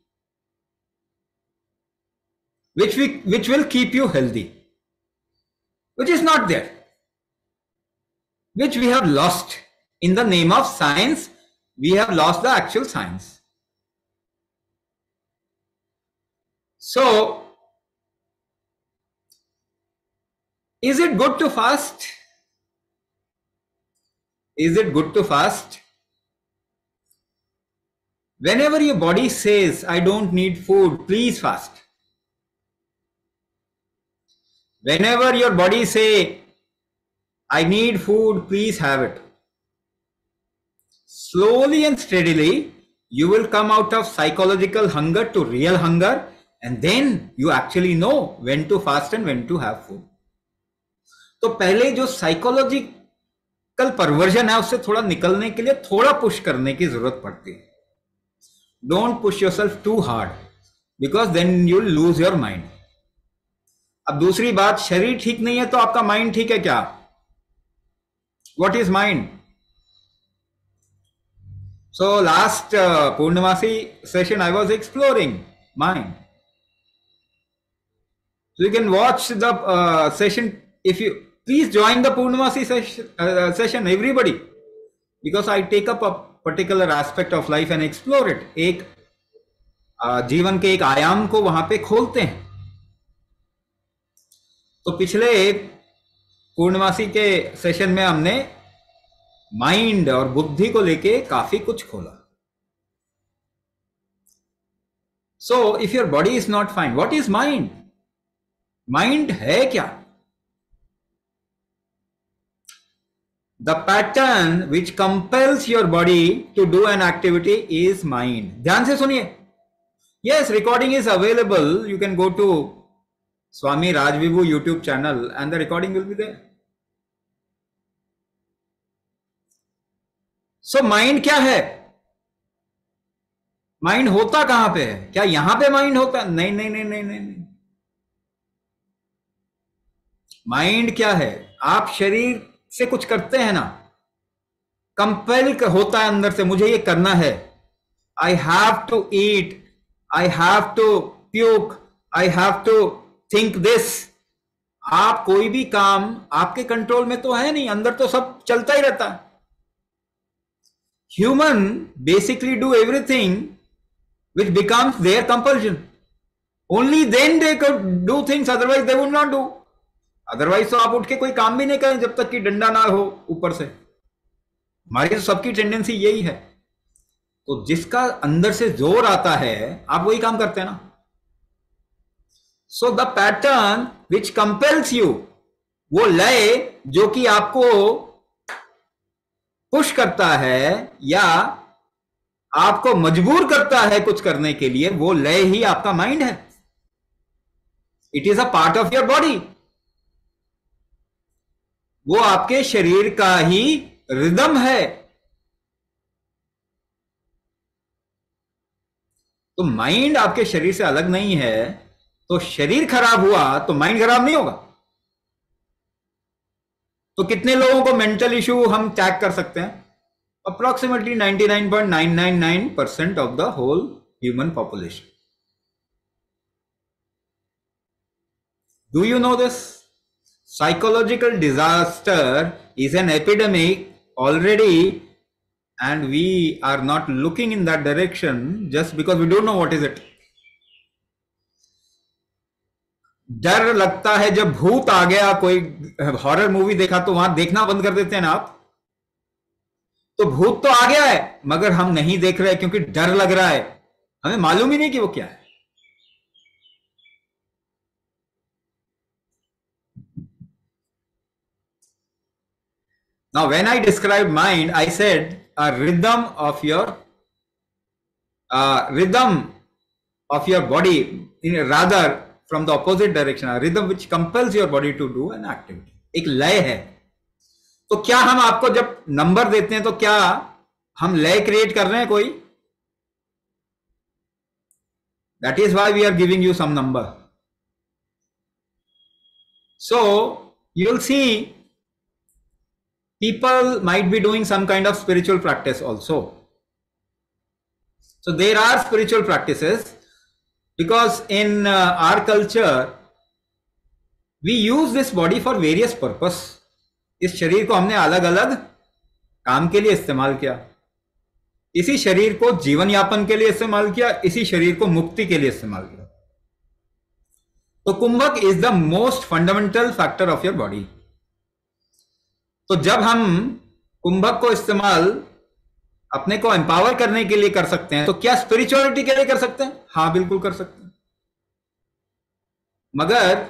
which will keep you healthy, which is not there, which we have lost in the name of science. We have lost the actual science. So is it good to fast? Is it good to fast? Whenever your body says, I don't need food, please fast. Whenever your body say, I need food, please have it. Slowly and steadily, you will come out of psychological hunger to real hunger, and then you actually know when to fast and when to have food. तो पहले जो psychological perversion है उससे थोड़ा निकलने के लिए थोड़ा पुश करने की जरूरत पड़ती है. Don't push yourself too hard because then you'll lose your mind. अब दूसरी बात, शरीर ठीक नहीं है तो आपका माइंड ठीक है क्या? What is mind? So last Purnamasi session I was exploring mind. So you can watch the session. If you please join the Purnamasi session, everybody, because I take up particular aspect of life and explore it, एक जीवन के एक आयाम को वहां पे खोलते हैं। तो पिछले पूर्णमासी के सेशन में हमने माइंड और बुद्धि को लेके काफी कुछ खोला। So if your body is not fine, what is mind? Mind है क्या? The pattern which compels your body to do an activity is mind. ध्यान से सुनिए। Yes, recording is available. You can go to Swami Raj Vibhu YouTube channel and the recording will be there. So mind क्या है? Mind होता कहां पे है? क्या यहां पे माइंड होता? नहीं नहीं नहीं नहीं नहीं नहीं। माइंड क्या है? आप शरीर से कुछ करते हैं ना, कंपेल होता है अंदर से, मुझे ये करना है। I have to eat, I have to puke, I have to think this. आप कोई भी काम आपके कंट्रोल में तो है नहीं, अंदर तो सब चलता ही रहता है। Human basically do everything which becomes their compulsion. Only then they could do things, otherwise they would not do. Otherwise तो आप उठ के कोई काम भी नहीं करें जब तक कि डंडा ना हो ऊपर से। हमारी तो सबकी टेंडेंसी यही है। तो जिसका अंदर से जोर आता है आप वही काम करते हैं ना। So the pattern which compels you, वो लय जो कि आपको पुश करता है या आपको मजबूर करता है कुछ करने के लिए, वो लय ही आपका माइंड है। It is a part of your body. वो आपके शरीर का ही रिदम है। तो माइंड आपके शरीर से अलग नहीं है। तो शरीर खराब हुआ तो माइंड खराब नहीं होगा। तो कितने लोगों को मेंटल इश्यू हम टैग कर सकते हैं? Approximately 99.999% of the whole human population. Do you know this? Psychological disaster is an epidemic already, and we are not looking in that direction just because we don't know what is it. डर लगता है जब भूत आ गया, कोई horror movie देखा तो वहां देखना बंद कर देते हैं ना आप। तो भूत तो आ गया है मगर हम नहीं देख रहे क्योंकि डर लग रहा है, हमें मालूम ही नहीं कि वो क्या है। Now, when I described mind, I said a rhythm of your body, rather from the opposite direction, a rhythm which compels your body to do an activity. एक लय है। तो क्या हम आपको जब नंबर देते हैं तो क्या हम लय क्रिएट कर रहे हैं कोई? That is why we are giving you some number. So you will see people might be doing some kind of spiritual practice also. So there are spiritual practices because in our culture we use this body for various purpose. इस शरीर को हमने अलग अलग काम के लिए इस्तेमाल किया। इसी शरीर को जीवन यापन के लिए इस्तेमाल किया, इसी शरीर को मुक्ति के लिए इस्तेमाल किया। तो कुंभक is the most fundamental factor of your body. तो जब हम कुंभक को इस्तेमाल अपने को एम्पावर करने के लिए कर सकते हैं, तो क्या स्पिरिचुअलिटी के लिए कर सकते हैं? हाँ, बिल्कुल कर सकते हैं, मगर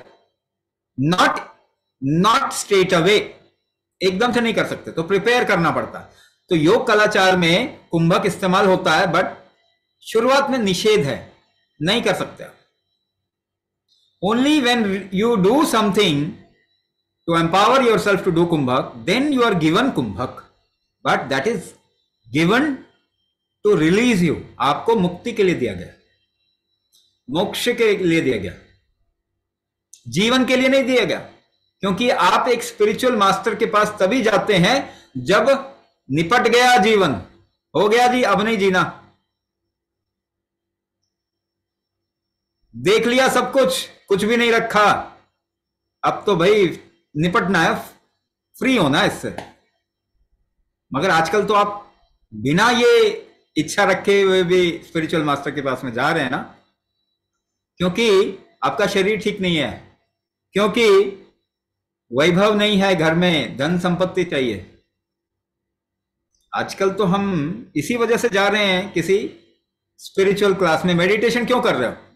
नॉट स्ट्रेट अवे, एकदम से नहीं कर सकते, तो प्रिपेयर करना पड़ता है। तो योग कलाचार में कुंभक इस्तेमाल होता है, बट शुरुआत में निषेध है, नहीं कर सकते आप। Only when you do something to empower yourself to do kumbhak, then you are given kumbhak, but that is given to release you. आपको मुक्ति के लिए दिया गया, मोक्ष के लिए दिया गया, जीवन के लिए नहीं दिया गया। क्योंकि आप एक स्पिरिचुअल मास्टर के पास तभी जाते हैं जब निपट गया जीवन, हो गया जी, अब नहीं जीना, देख लिया सब कुछ भी नहीं रखा, अब तो भाई निपटना है, फ्री होना है इससे। मगर आजकल तो आप बिना ये इच्छा रखे हुए भी स्पिरिचुअल मास्टर के पास में जा रहे हैं ना, क्योंकि आपका शरीर ठीक नहीं है, क्योंकि वैभव नहीं है घर में, धन संपत्ति चाहिए। आजकल तो हम इसी वजह से जा रहे हैं किसी स्पिरिचुअल क्लास में। मेडिटेशन क्यों कर रहे हो?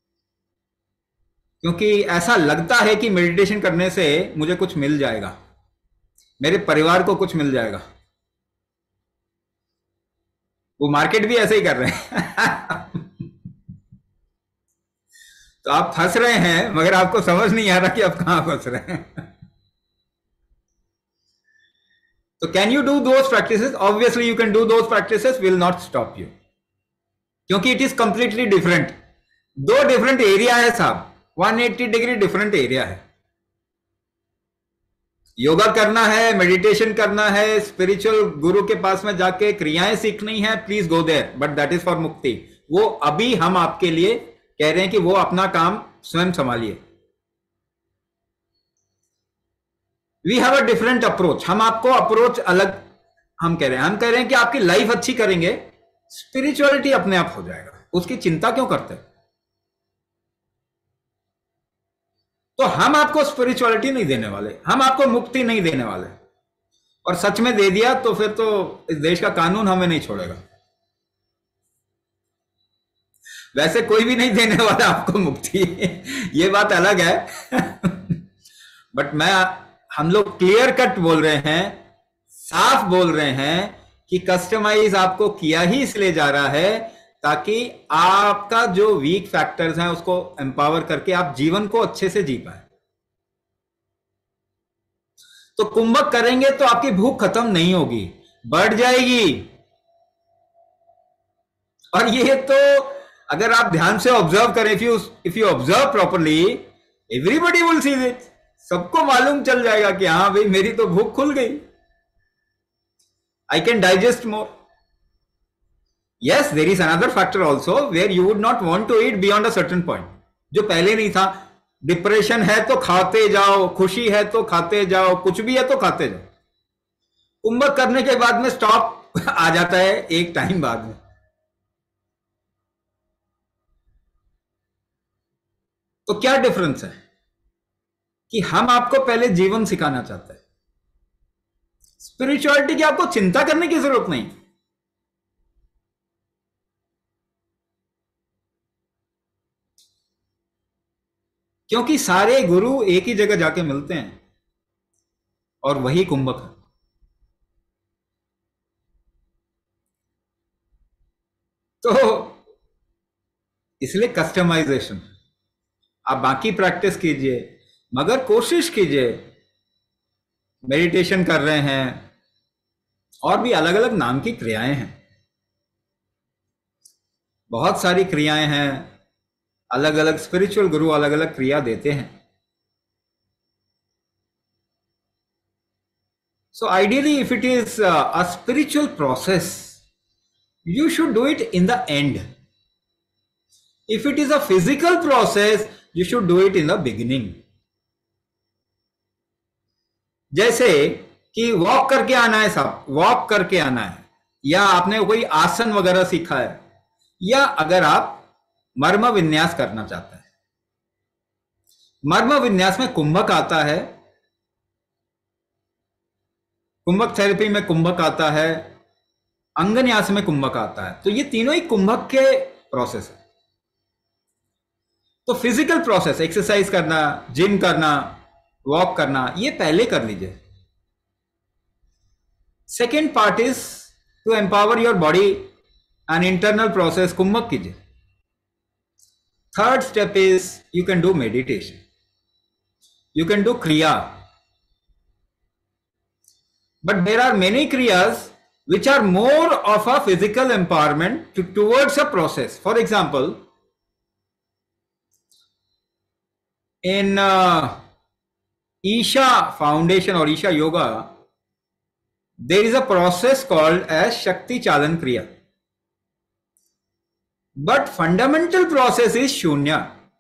क्योंकि ऐसा लगता है कि मेडिटेशन करने से मुझे कुछ मिल जाएगा, मेरे परिवार को कुछ मिल जाएगा। वो मार्केट भी ऐसे ही कर रहे हैं। तो आप फंस रहे हैं, मगर आपको समझ नहीं आ रहा कि आप कहां फंस रहे हैं। तो can you do those practices? Obviously you can do those practices, will not stop you, क्योंकि इट इज कंप्लीटली डिफरेंट। दो डिफरेंट एरिया है साहब, 180 डिग्री डिफरेंट एरिया है। योगा करना है, मेडिटेशन करना है, स्पिरिचुअल गुरु के पास में जाके क्रियाएं सीखनी है, please go there, but that is for मुक्ति। वो अभी हम आपके लिए कह रहे हैं कि वो अपना काम स्वयं संभालिए। We have a different approach, हम आपको अप्रोच अलग हम कह रहे हैं। हम कह रहे हैं कि आपकी लाइफ अच्छी करेंगे, स्पिरिचुअलिटी अपने आप हो जाएगा, उसकी चिंता क्यों करते? तो हम आपको स्पिरिचुअलिटी नहीं देने वाले, हम आपको मुक्ति नहीं देने वाले, और सच में दे दिया तो फिर तो इस देश का कानून हमें नहीं छोड़ेगा। वैसे कोई भी नहीं देने वाला आपको मुक्ति, ये बात अलग है। बट हम लोग क्लियर कट बोल रहे हैं, साफ बोल रहे हैं कि कस्टमाइज आपको किया ही इसलिए जा रहा है ताकि आपका जो वीक फैक्टर्स हैं उसको एम्पावर करके आप जीवन को अच्छे से जी पाए। तो कुंभक करेंगे तो आपकी भूख खत्म नहीं होगी, बढ़ जाएगी। और ये तो अगर आप ध्यान से ऑब्जर्व करें, if you observe properly, everybody will see it. सबको मालूम चल जाएगा कि हाँ भाई मेरी तो भूख खुल गई, I can digest more. Yes, there is another factor also where you would not want to eat beyond a certain point, जो पहले नहीं था। डिप्रेशन है तो खाते जाओ, खुशी है तो खाते जाओ, कुछ भी है तो खाते जाओ। कुंभक करने के बाद में स्टॉप आ जाता है एक टाइम बाद में। तो क्या डिफरेंस है कि हम आपको पहले जीवन सिखाना चाहते हैं, स्पिरिचुअलिटी की आपको चिंता करने की जरूरत नहीं। क्योंकि सारे गुरु एक ही जगह जाके मिलते हैं और वही कुंभक है। तो इसलिए कस्टमाइजेशन, आप बाकी प्रैक्टिस कीजिए, मगर कोशिश कीजिए, मेडिटेशन कर रहे हैं और भी अलग अलग नाम की क्रियाएं हैं, बहुत सारी क्रियाएं हैं, अलग अलग स्पिरिचुअल गुरु अलग अलग क्रिया देते हैं। So ideally, if it is a spiritual process, you should do it in the end. If it is a physical process, you should do it in the beginning. जैसे कि वॉक करके आना है साहब, वॉक करके आना है, या आपने कोई आसन वगैरह सीखा है, या अगर आप मर्म विन्यास करना चाहते हैं। मर्म विन्यास में कुंभक आता है, कुंभक थेरेपी में कुंभक आता है, अंगन्यास में कुंभक आता है। तो ये तीनों ही कुंभक के प्रोसेस है। तो फिजिकल प्रोसेस, एक्सरसाइज करना, जिम करना, वॉक करना, ये पहले कर लीजिए। Second part is to empower your body and internal process, कुंभक कीजिए। Third step is you can do meditation, you can do kriya, but there are many kriyas which are more of a physical empowerment towards a process. For example, in Isha Foundation or Isha Yoga, there is a process called as Shakti Chalan Kriya. But fundamental process is Shunya.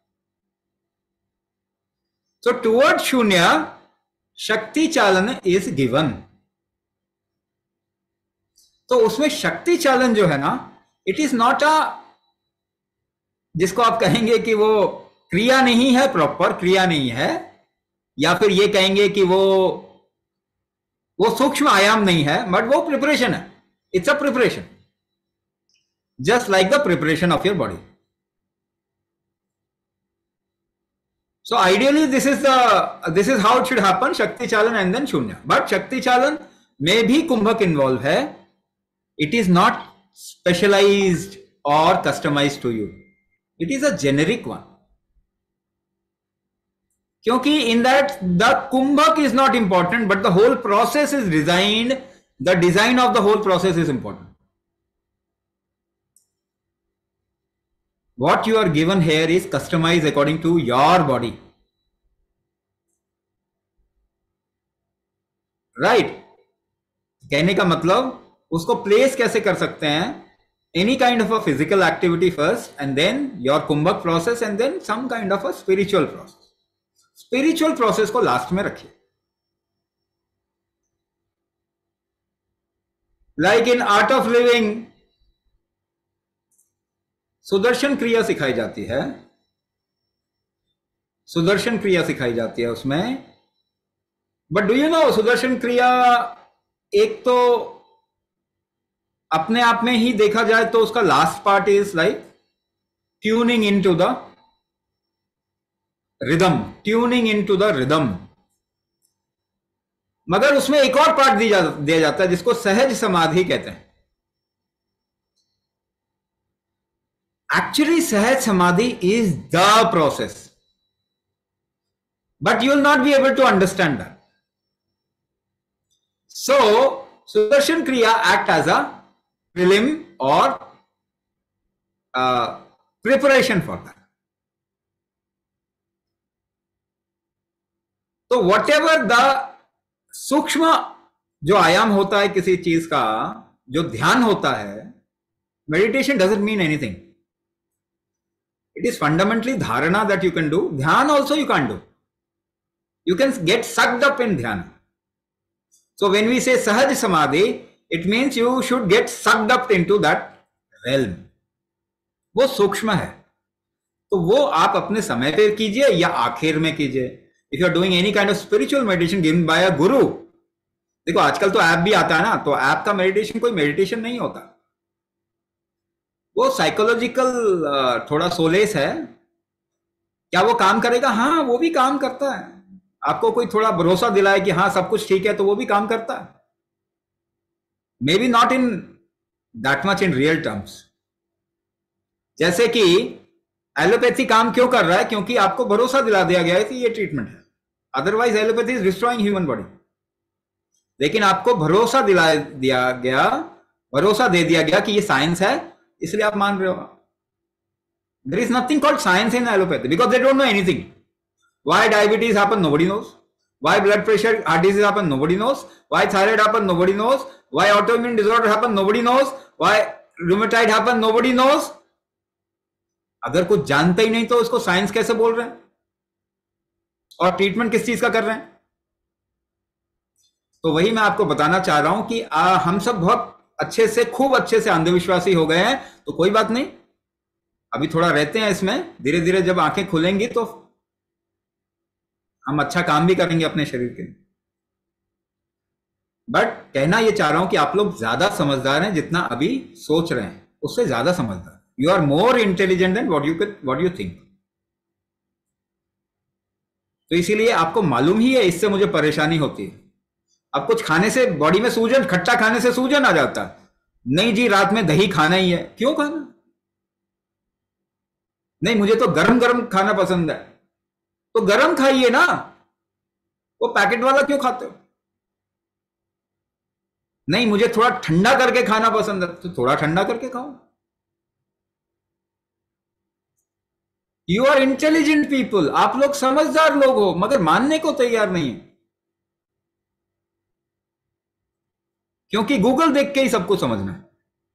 So towards Shunya, Shakti Chalan is given. तो उसमें शक्ति चालन जो है ना, it is not अ, जिसको आप कहेंगे कि वो क्रिया नहीं है, प्रॉपर क्रिया नहीं है, या फिर ये कहेंगे कि वो सूक्ष्म आयाम नहीं है, बट वो प्रिपरेशन है. It's a preparation, just like the preparation of your body. So ideally, this is how it should happen, Shakti Chalan and then Shunya. But Shakti Chalan में भी कुंभक involve है. It is not specialized or customized to you. It is a generic one. क्योंकि in that the kumbhak is not important, but the whole process is designed. The design of the whole process is important. What you are given here is customized according to your body. Right? कहने का मतलब उसको place कैसे कर सकते हैं? Any kind of a physical activity first, and then your kumbhak process, and then some kind of a spiritual process. Spiritual process को last में रखिए. Like in art of living, Sudarshan क्रिया सिखाई जाती है. सुदर्शन क्रिया सिखाई जाती है उसमें. But do you know, Sudarshan Kriya एक तो अपने आप में ही देखा जाए तो उसका last part is like tuning in to the rhythm, tuning in to the rhythm. मगर उसमें एक और पार्ट दिया जाता है जिसको सहज समाधि कहते हैं. Actually, Sahaj Samadhi is the process, but you will not be able to understand that. So, Sudarshan Kriya act as a prelim or preparation for that. So, whatever the सूक्ष्म जो आयाम होता है किसी चीज का, जो ध्यान होता है, meditation doesn't mean anything. It is fundamentally dharana that you can do. Dhyan also you can't do. You can get sucked up in dhyan. So when we say Sahaj Samadhi, it means you should get sucked up into that realm. वो सूक्ष्म है, तो वो आप अपने समय पे कीजिए या आखिर में कीजिए. If you are doing any kind of spiritual meditation given by a guru, देखो आजकल तो ऐप भी आता है ना, तो ऐप का मेडिटेशन कोई मेडिटेशन नहीं होता. वो साइकोलॉजिकल थोड़ा सोलेस है. क्या वो काम करेगा? हाँ, वो भी काम करता है. आपको कोई थोड़ा भरोसा दिलाए कि हाँ सब कुछ ठीक है, तो वो भी काम करता है. Maybe not in that much in real terms. जैसे कि एलोपैथी काम क्यों कर रहा है? क्योंकि आपको भरोसा दिला दिया गया है कि ये ट्रीटमेंट है. Otherwise allopathy is destroying human body. लेकिन आपको भरोसा भरोसा दे दिया गया कि ये साइंस है, इसलिए आप मान रहे हो. There is nothing called science in allopathy because they don't know anything. Why diabetes happen? Nobody knows. Why blood pressure, heart disease happen? Nobody knows. Why thyroid happen? Nobody knows. Why autoimmune disorder happen? Nobody knows. Why rheumatoid happen? Nobody knows. अगर कुछ जानते ही नहीं तो उसको science कैसे बोल रहे हैं? और ट्रीटमेंट किस चीज का कर रहे हैं? तो वही मैं आपको बताना चाह रहा हूं कि हम सब बहुत अच्छे से, खूब अच्छे से अंधविश्वासी हो गए हैं. तो कोई बात नहीं, अभी थोड़ा रहते हैं इसमें. धीरे धीरे जब आंखें खुलेंगी तो हम अच्छा काम भी करेंगे अपने शरीर के. बट कहना ये चाह रहा हूं कि आप लोग ज्यादा समझदार हैं जितना अभी सोच रहे हैं, उससे ज्यादा समझदार. You are more intelligent than what you think. तो इसीलिए आपको मालूम ही है इससे मुझे परेशानी होती है. अब कुछ खाने से बॉडी में सूजन, खट्टा खाने से सूजन आ जाता है. नहीं जी, रात में दही खाना ही है. क्यों खाना? नहीं, मुझे तो गरम गरम खाना पसंद है. तो गरम खाइए ना, वो पैकेट वाला क्यों खाते हो? नहीं, मुझे थोड़ा ठंडा करके खाना पसंद है, तो थोड़ा ठंडा करके खाओ. You are intelligent people. आप लोग समझदार लोग हो, मगर मानने को तैयार नहीं है. क्योंकि गूगल देख के ही सब कुछ समझना है.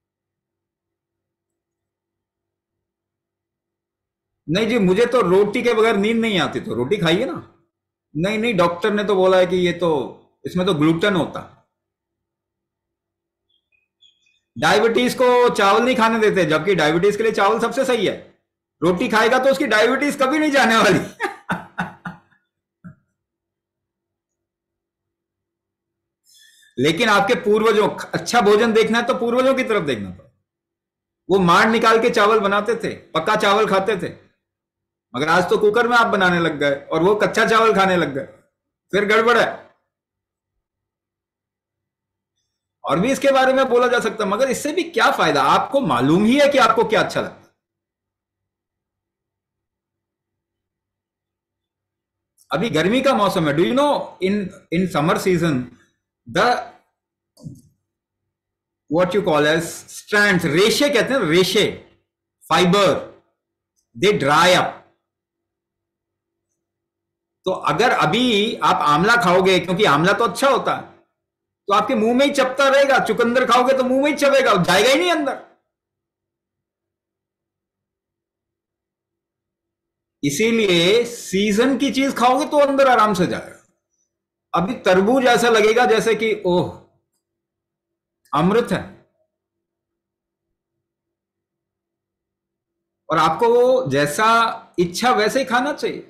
नहीं जी, मुझे तो रोटी के बगैर नींद नहीं आती, तो रोटी खाइए ना. नहीं नहीं, डॉक्टर ने तो बोला है कि ये तो, इसमें तो ग्लूटेन होता. डायबिटीज को चावल नहीं खाने देते, जबकि डायबिटीज के लिए चावल सबसे सही है। रोटी खाएगा तो उसकी डायबिटीज कभी नहीं जाने वाली। लेकिन आपके पूर्वजों, अच्छा भोजन देखना है तो पूर्वजों की तरफ देखना पड़ा। वो मांड निकाल के चावल बनाते थे, पक्का चावल खाते थे। मगर आज तो कुकर में आप बनाने लग गए और वो कच्चा चावल खाने लग गए, फिर गड़बड़ है। और भी इसके बारे में बोला जा सकता, मगर इससे भी क्या फायदा? आपको मालूम ही है कि आपको क्या अच्छा लगता है। अभी गर्मी का मौसम है, do you know in in summer season the what you call as strands, रेशे कहते हैं, रेशे, फाइबर, दे ड्राई अप। तो अगर अभी आप आंवला खाओगे, क्योंकि आंवला तो अच्छा होता है, तो आपके मुंह में ही चपता रहेगा। चुकंदर खाओगे तो मुंह में ही चबेगा, जाएगा ही नहीं अंदर। इसीलिए सीजन की चीज खाओगे तो अंदर आराम से जाएगा। अभी तरबूज ऐसा लगेगा जैसे कि ओह अमृत है, और आपको वो जैसा इच्छा वैसे ही खाना चाहिए।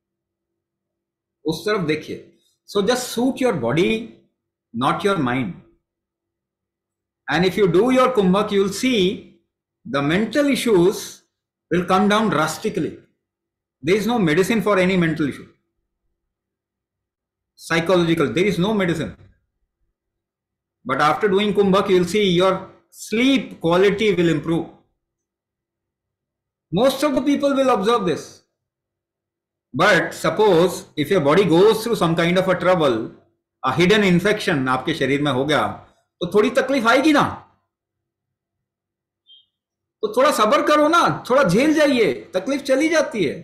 उस तरफ देखिए। So just suit your body, not your mind. And if you do your कुंभक, you will see the mental issues will come down drastically. There is no medicine for any mental issue. Psychological, there is no medicine. But after doing Kumbhak, you will see your sleep quality will improve. Most of the people will observe this. But suppose if your body goes through some kind of a trouble, a hidden infection आपके शरीर में हो गया, तो थोड़ी तकलीफ आएगी ना, तो थोड़ा सब्र करो ना, थोड़ा झेल जाइए, तकलीफ चली जाती है।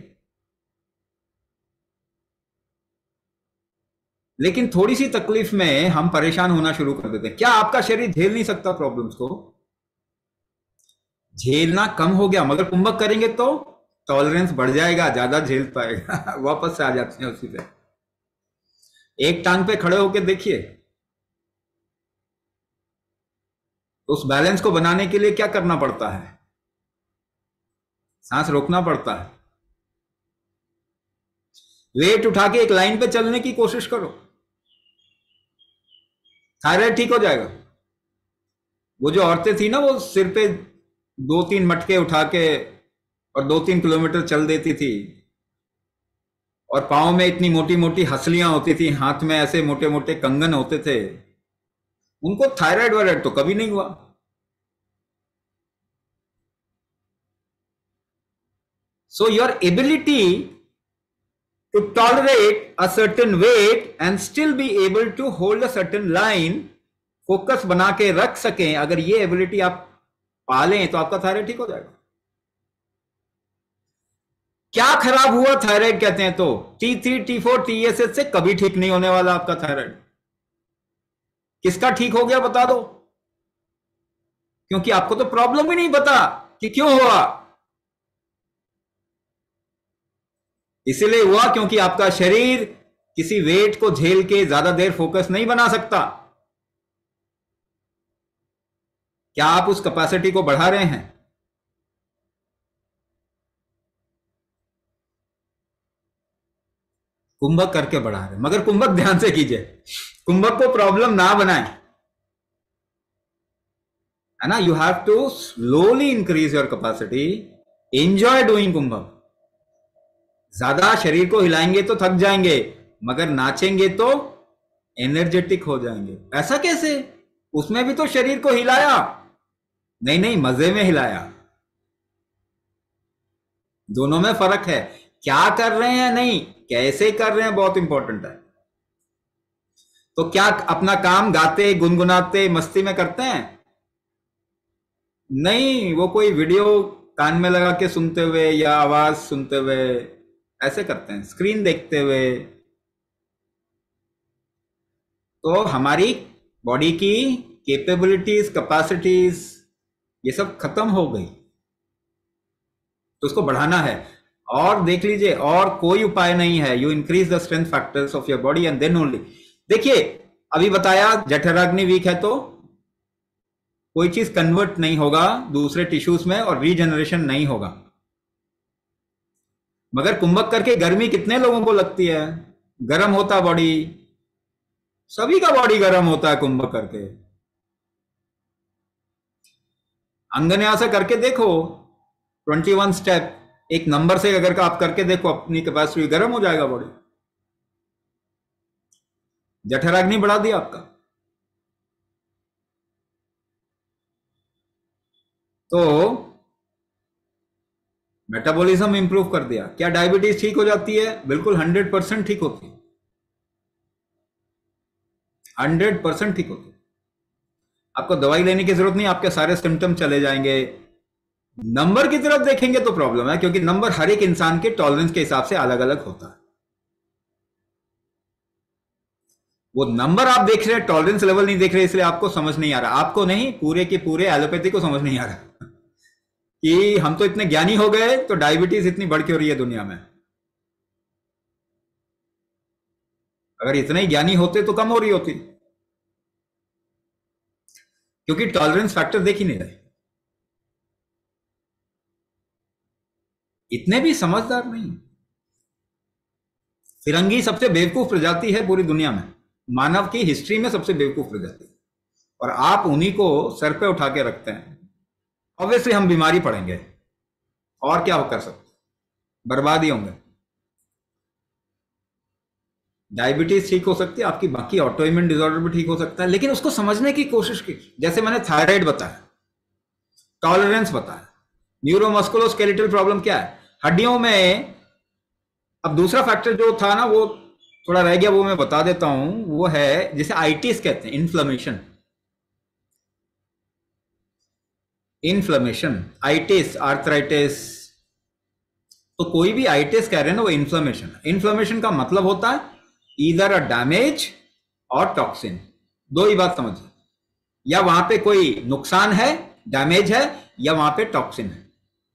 लेकिन थोड़ी सी तकलीफ में हम परेशान होना शुरू कर देते हैं। क्या आपका शरीर झेल नहीं सकता प्रॉब्लम्स को? झेलना कम हो गया, मगर कुंभक करेंगे तो टॉलरेंस बढ़ जाएगा, ज्यादा झेल पाएगा। वापस से आ जाते हैं उसी पे। एक टांग पे खड़े होकर देखिए, तो उस बैलेंस को बनाने के लिए क्या करना पड़ता है? सांस रोकना पड़ता है। वेट उठा के एक लाइन पे चलने की कोशिश करो, थायराइड ठीक हो जाएगा। वो जो औरतें थी ना, वो सिर पे 2-3 मटके उठा के और 2-3 किलोमीटर चल देती थी, और पांव में इतनी मोटी मोटी हसलियां होती थी, हाथ में ऐसे मोटे मोटे कंगन होते थे, उनको थायराइड वायराइड तो कभी नहीं हुआ। So your ability to tolerate a certain weight and still be able to hold a certain line, focus बना के रख सकें, अगर ये एबिलिटी आप पालें तो आपका थायराइड ठीक हो जाएगा। क्या खराब हुआ थायराइड कहते हैं तो T3, T4, TSH से कभी ठीक नहीं होने वाला आपका थायराइड। किसका ठीक हो गया बता दो, क्योंकि आपको तो प्रॉब्लम ही नहीं पता कि क्यों हुआ। इसीलिए हुआ क्योंकि आपका शरीर किसी वेट को झेल के ज्यादा देर फोकस नहीं बना सकता। क्या आप उस कैपेसिटी को बढ़ा रहे हैं? कुंभक करके बढ़ा रहे हैं, मगर कुंभक ध्यान से कीजिए, कुंभक को प्रॉब्लम ना बनाएं, है ना। You have to slowly increase your capacity, enjoy doing कुंभक। ज्यादा शरीर को हिलाएंगे तो थक जाएंगे, मगर नाचेंगे तो एनर्जेटिक हो जाएंगे। ऐसा कैसे? उसमें भी तो शरीर को हिलाया, नहीं नहीं, मजे में हिलाया। दोनों में फर्क है। क्या कर रहे हैं नहीं, कैसे कर रहे हैं बहुत इंपॉर्टेंट है। तो क्या अपना काम गाते गुनगुनाते मस्ती में करते हैं? नहीं, वो कोई वीडियो कान में लगा के सुनते हुए या आवाज सुनते हुए ऐसे करते हैं, स्क्रीन देखते हुए। तो हमारी बॉडी की कैपेबिलिटीज, कैपेसिटीज ये सब खत्म हो गई, तो उसको बढ़ाना है। और देख लीजिए, और कोई उपाय नहीं है। You increase the strength factors of your body and then only. देखिए, अभी बताया जठराग्नि वीक है तो कोई चीज कन्वर्ट नहीं होगा दूसरे टिश्यूज में और रीजनरेशन नहीं होगा। मगर कुंभक करके गर्मी कितने लोगों को लगती है, गर्म होता बॉडी, सभी का बॉडी गर्म होता है कुंभक करके। अंगन्यास करके देखो 21 स्टेप, एक नंबर से अगर आप करके देखो अपनी कैपेसिटी, गर्म हो जाएगा बॉडी। जठराग्नि बढ़ा दिया आपका। तो मेटाबॉलिज्म इंप्रूव कर दिया। क्या डायबिटीज ठीक हो जाती है? बिल्कुल 100% ठीक होती है, 100% ठीक होती है। आपको दवाई लेने की जरूरत नहीं, आपके सारे सिम्टम चले जाएंगे। नंबर की तरफ देखेंगे तो प्रॉब्लम है, क्योंकि नंबर हर एक इंसान के टॉलरेंस के हिसाब से अलग अलग होता है। वो नंबर आप देख रहे हैं, टॉलरेंस लेवल नहीं देख रहे, इसलिए आपको समझ नहीं आ रहा। आपको नहीं, पूरे के पूरे एलोपैथी को समझ नहीं आ रहा कि हम तो इतने ज्ञानी हो गए तो डायबिटीज इतनी बढ़ के हो रही है दुनिया में। अगर इतने ही ज्ञानी होते तो कम हो रही होती, क्योंकि टॉलरेंस फैक्टर देख ही नहीं रहे। इतने भी समझदार नहीं। फिरंगी सबसे बेवकूफ प्रजाति है पूरी दुनिया में, मानव की हिस्ट्री में सबसे बेवकूफ प्रजाति, और आप उन्हीं को सर पे उठा के रखते हैं। ऑब्वियसली हम बीमारी पड़ेंगे, और क्या कर सकते, बर्बाद ही होंगे। डायबिटीज ठीक हो सकती है आपकी, बाकी ऑटोइम्यून डिसऑर्डर भी ठीक हो सकता है, लेकिन उसको समझने की कोशिश की। जैसे मैंने थायराइड बताया, टॉलरेंस बताया, न्यूरोमस्कुलोस्केलेटल प्रॉब्लम क्या है, हड्डियों में। अब दूसरा फैक्टर जो था ना, वो थोड़ा रह गया, वो मैं बता देता हूं। वो है जिसे आइटिस कहते हैं, इन्फ्लेमेशन। Inflammation, itis, arthritis. तो कोई भी आइटिस कह रहे हैं ना, वो इन्फ्लेमेशन। इन्फ्लेमेशन का मतलब होता है ईदर अ डैमेज और टॉक्सिन, दो ही बात समझिए। या वहां पे कोई नुकसान है, डैमेज है, या वहां पे टॉक्सिन है।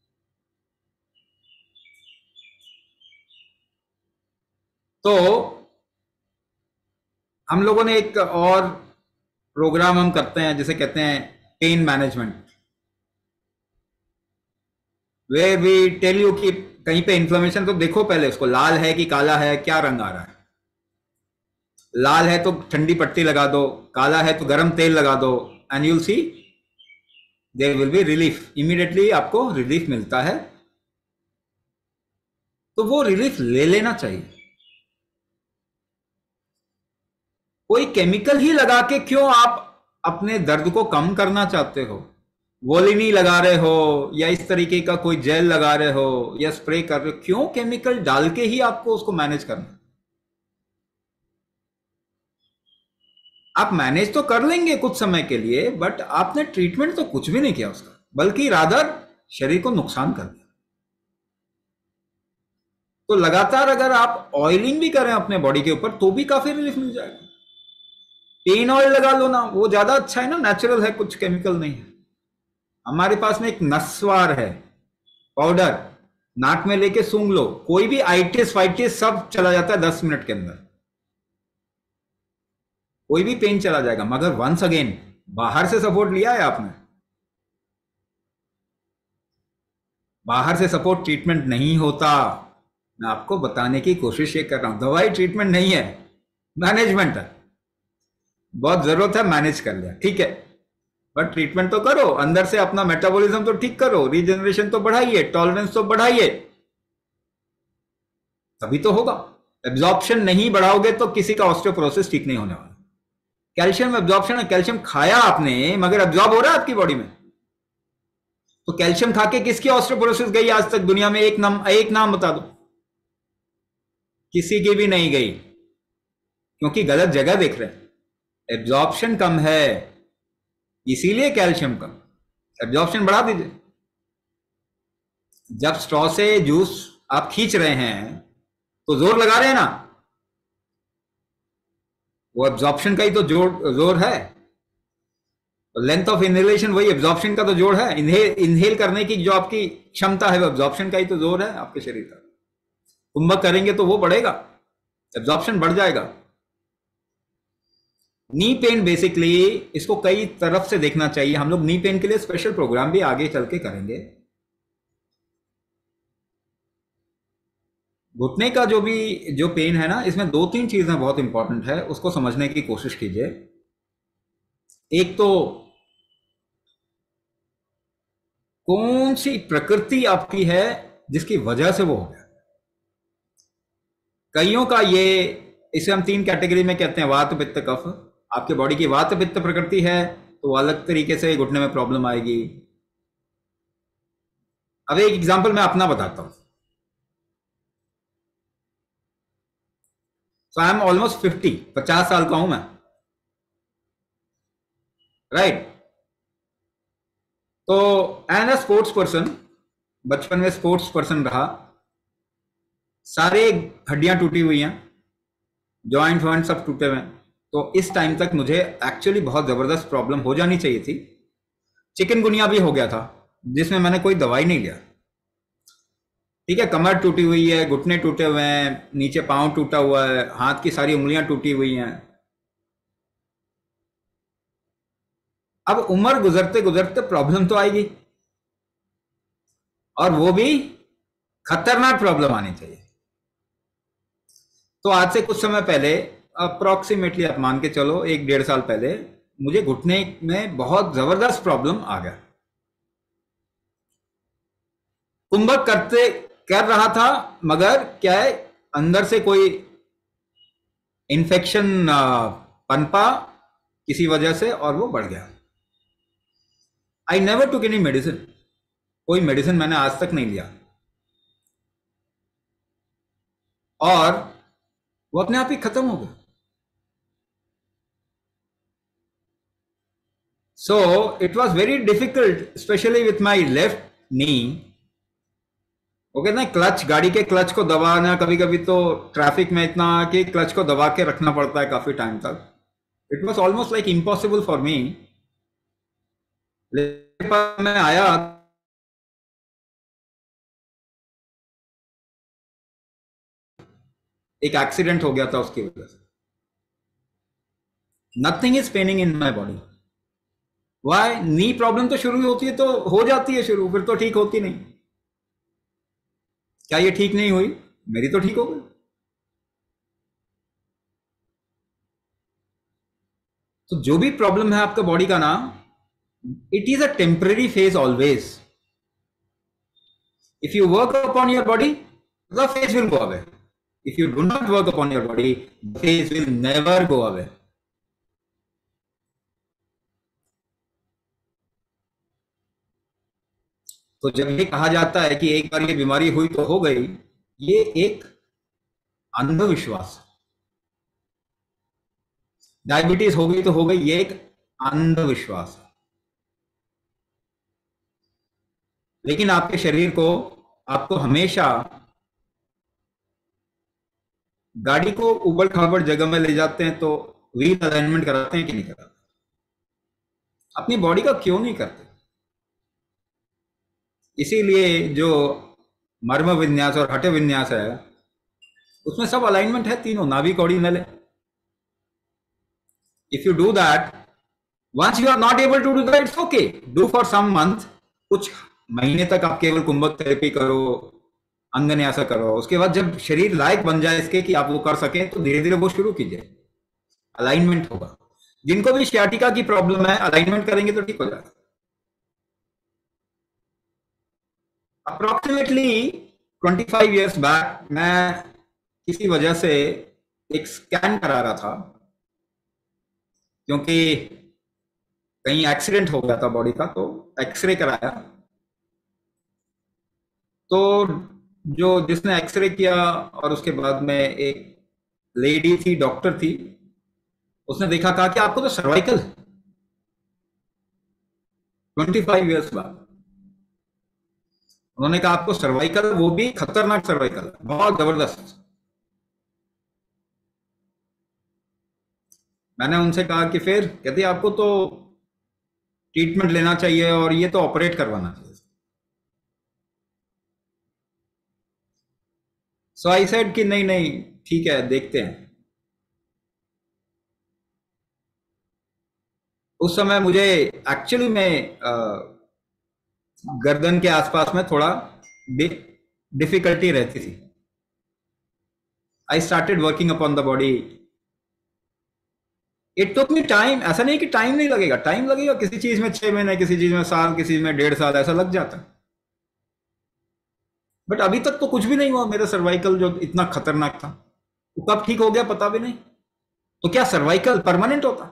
तो हम लोगों ने एक और प्रोग्राम हम करते हैं जिसे कहते हैं pain management, where we tell you कि कहीं पे इन्फ्लेमेशन, तो देखो पहले उसको, लाल है कि काला है, क्या रंग आ रहा है। लाल है तो ठंडी पट्टी लगा दो, काला है तो गर्म तेल लगा दो, and you'll see there will be relief. Immediately आपको रिलीफ मिलता है। तो वो रिलीफ ले लेना चाहिए। कोई केमिकल ही लगा के क्यों आप अपने दर्द को कम करना चाहते हो? वोलिनी लगा रहे हो, या इस तरीके का कोई जेल लगा रहे हो, या स्प्रे कर रहे हो, क्यों केमिकल डाल के ही आपको उसको मैनेज करना? आप मैनेज तो कर लेंगे कुछ समय के लिए, बट आपने ट्रीटमेंट तो कुछ भी नहीं किया उसका, बल्कि रादर शरीर को नुकसान कर दिया। तो लगातार अगर आप ऑयलिंग भी करें अपने बॉडी के ऊपर तो भी काफी रिलीफ मिल जाएगा। पेन ऑयल लगा लो ना, वो ज्यादा अच्छा है ना, नेचुरल है, कुछ केमिकल नहीं है। हमारे पास में एक नस्वार है पाउडर, नाक में लेके सूंघ लो, कोई भी आइटिस फाइटिस सब चला जाता है 10 मिनट के अंदर, कोई भी पेन चला जाएगा। मगर वंस अगेन, बाहर से सपोर्ट लिया है आपने, बाहर से सपोर्ट ट्रीटमेंट नहीं होता। मैं आपको बताने की कोशिश ये कर रहा हूं, दवाई ट्रीटमेंट नहीं है, मैनेजमेंट है। बहुत जरूरत है, मैनेज कर लिया, ठीक है, बट ट्रीटमेंट तो करो, अंदर से अपना मेटाबॉलिज्म तो ठीक करो, रीजनरेशन तो बढ़ाइए, टॉलरेंस तो बढ़ाइए, तभी तो होगा। एब्जॉर्प्शन नहीं बढ़ाओगे तो किसी का ऑस्टियोपोरोसिस ठीक नहीं होने वाला। कैल्शियम एब्जॉर्प्शन है, कैल्शियम खाया आपने मगर एब्जॉर्ब हो रहा है आपकी बॉडी में। तो कैल्शियम खा के किसकी ऑस्टियोपोरोसिस गई आज तक दुनिया में? एक नाम बता दो। किसी की भी नहीं गई, क्योंकि गलत जगह देख रहे हैं। एब्जॉर्प्शन कम है, इसीलिए कैल्शियम कम। एब्जॉर्प्शन बढ़ा दीजिए। जब स्ट्रॉ से जूस आप खींच रहे हैं तो जोर लगा रहे हैं ना, वो एब्जॉर्प्शन का ही तो जोर है। लेंथ ऑफ इनहेलेशन वही एब्जॉर्प्शन का तो जोर है। इनहेल करने की जो आपकी क्षमता है वो एब्जॉर्प्शन का ही तो जोर है आपके शरीर का। कुंभक करेंगे तो वो बढ़ेगा, एब्जॉर्प्शन बढ़ जाएगा। नी पेन बेसिकली इसको कई तरफ से देखना चाहिए। हम लोग नी पेन के लिए स्पेशल प्रोग्राम भी आगे चल के करेंगे। घुटने का जो पेन है ना, इसमें दो तीन चीजें बहुत इंपॉर्टेंट है, उसको समझने की कोशिश कीजिए। एक तो कौन सी प्रकृति आपकी है जिसकी वजह से वो हो गया। कईयों का ये, इसे हम तीन कैटेगरी में कहते हैं, वात पित्त कफ। आपके बॉडी की वात पित्त प्रकृति है तो अलग तरीके से घुटने में प्रॉब्लम आएगी। अब एक एग्जांपल मैं अपना बताता हूं। सो आई एम ऑलमोस्ट 50 साल का हूं मैं, राइट। तो एंड अ स्पोर्ट्स पर्सन, बचपन में स्पोर्ट्स पर्सन रहा, सारे हड्डियां टूटी हुई हैं, जॉइंट वॉइंट सब टूटे हुए हैं। तो इस टाइम तक मुझे एक्चुअली बहुत जबरदस्त प्रॉब्लम हो जानी चाहिए थी। चिकनगुनिया भी हो गया था जिसमें मैंने कोई दवाई नहीं लिया। ठीक है, कमर टूटी हुई है, घुटने टूटे हुए हैं, नीचे पांव टूटा हुआ है, हाथ की सारी उंगलियां टूटी हुई हैं। अब उम्र गुजरते गुजरते प्रॉब्लम तो आएगी, और वो भी खतरनाक प्रॉब्लम आनी चाहिए। तो आज से कुछ समय पहले, अप्रोक्सीमेटली आप मान के चलो 1-1.5 साल पहले, मुझे घुटने में बहुत जबरदस्त प्रॉब्लम आ गया। कुंभक कर रहा था, मगर क्या है, अंदर से कोई इन्फेक्शन पनपा किसी वजह से और वो बढ़ गया। I never took any medicine, कोई मेडिसिन मैंने आज तक नहीं लिया, और वो अपने आप ही खत्म हो गया। So it was very difficult, specially with my left knee. वो कहते हैं क्लच, गाड़ी के क्लच को दबाना, कभी कभी तो ट्रैफिक में इतना कि क्लच को दबा के रखना पड़ता है काफी टाइम तक। It was almost like impossible for me. मैं आया, एक एक्सीडेंट हो गया था उसकी वजह से। Nothing is paining in my body. Why? Knee problem तो शुरू होती है तो हो जाती है शुरू, फिर तो ठीक होती नहीं। क्या ये ठीक नहीं हुई? मेरी तो ठीक हो गई। तो जो भी प्रॉब्लम है आपका बॉडी का ना, it is a temporary phase always. If you work upon your body, the phase will go away. If you do not work upon your body, the phase will never go away. तो जब ये कहा जाता है कि एक बार ये बीमारी हुई तो हो गई, ये एक अंधविश्वास। डायबिटीज हो गई तो हो गई, ये एक अंधविश्वास है। लेकिन आपके शरीर को, आपको हमेशा गाड़ी को उबड़ खाबड़ जगह में ले जाते हैं तो व्हील अलाइनमेंट कराते हैं कि नहीं कराते? अपनी बॉडी का क्यों नहीं करते? इसीलिए जो मर्म विन्यास और हठ विन्यास है, उसमें सब अलाइनमेंट है, तीनों नाभि कौड़ी नले। If you do that, once you are not able to do that, it's okay, do for some month। कुछ महीने तक आप केवल कुंभक थेरेपी करो, अंगन्यास करो, उसके बाद जब शरीर लायक बन जाए इसके कि आप वो कर सकें, तो धीरे धीरे वो शुरू कीजिए। अलाइनमेंट होगा। जिनको भी सियाटिका की प्रॉब्लम है, अलाइनमेंट करेंगे तो ठीक हो जाएगा। अप्रोक्सीमेटली 25 ईयर्स बैक मैं किसी वजह से एक स्कैन करा रहा था, क्योंकि कहीं एक्सीडेंट हो गया था बॉडी का, तो एक्सरे कराया। तो जो जिसने एक्सरे किया, और उसके बाद में एक लेडी थी, डॉक्टर थी, उसने देखा, कहा कि आपको तो सर्वाइकल। 25 ईयर्स बाद उन्होंने कहा आपको सर्वाइकल, वो भी खतरनाक सर्वाइकल, बहुत जबरदस्त। मैंने उनसे कहा कि फिर, कहते आपको तो ट्रीटमेंट लेना चाहिए और ये तो ऑपरेट करवाना चाहिए। सो आई सेड कि नहीं नहीं ठीक है, देखते हैं। उस समय मुझे एक्चुअली में गर्दन के आसपास में थोड़ा डिफिकल्टी रहती थी. I started working upon the body. It took me time. ऐसा नहीं कि टाइम नहीं लगेगा, टाइम लगेगा. किसी चीज में 6 महीने, किसी चीज में साल, किसी चीज में 1.5 साल ऐसा लग जाता. बट अभी तक तो कुछ भी नहीं हुआ. मेरा सर्वाइकल जो इतना खतरनाक था वो कब ठीक हो गया पता भी नहीं. तो क्या सर्वाइकल परमानेंट होता?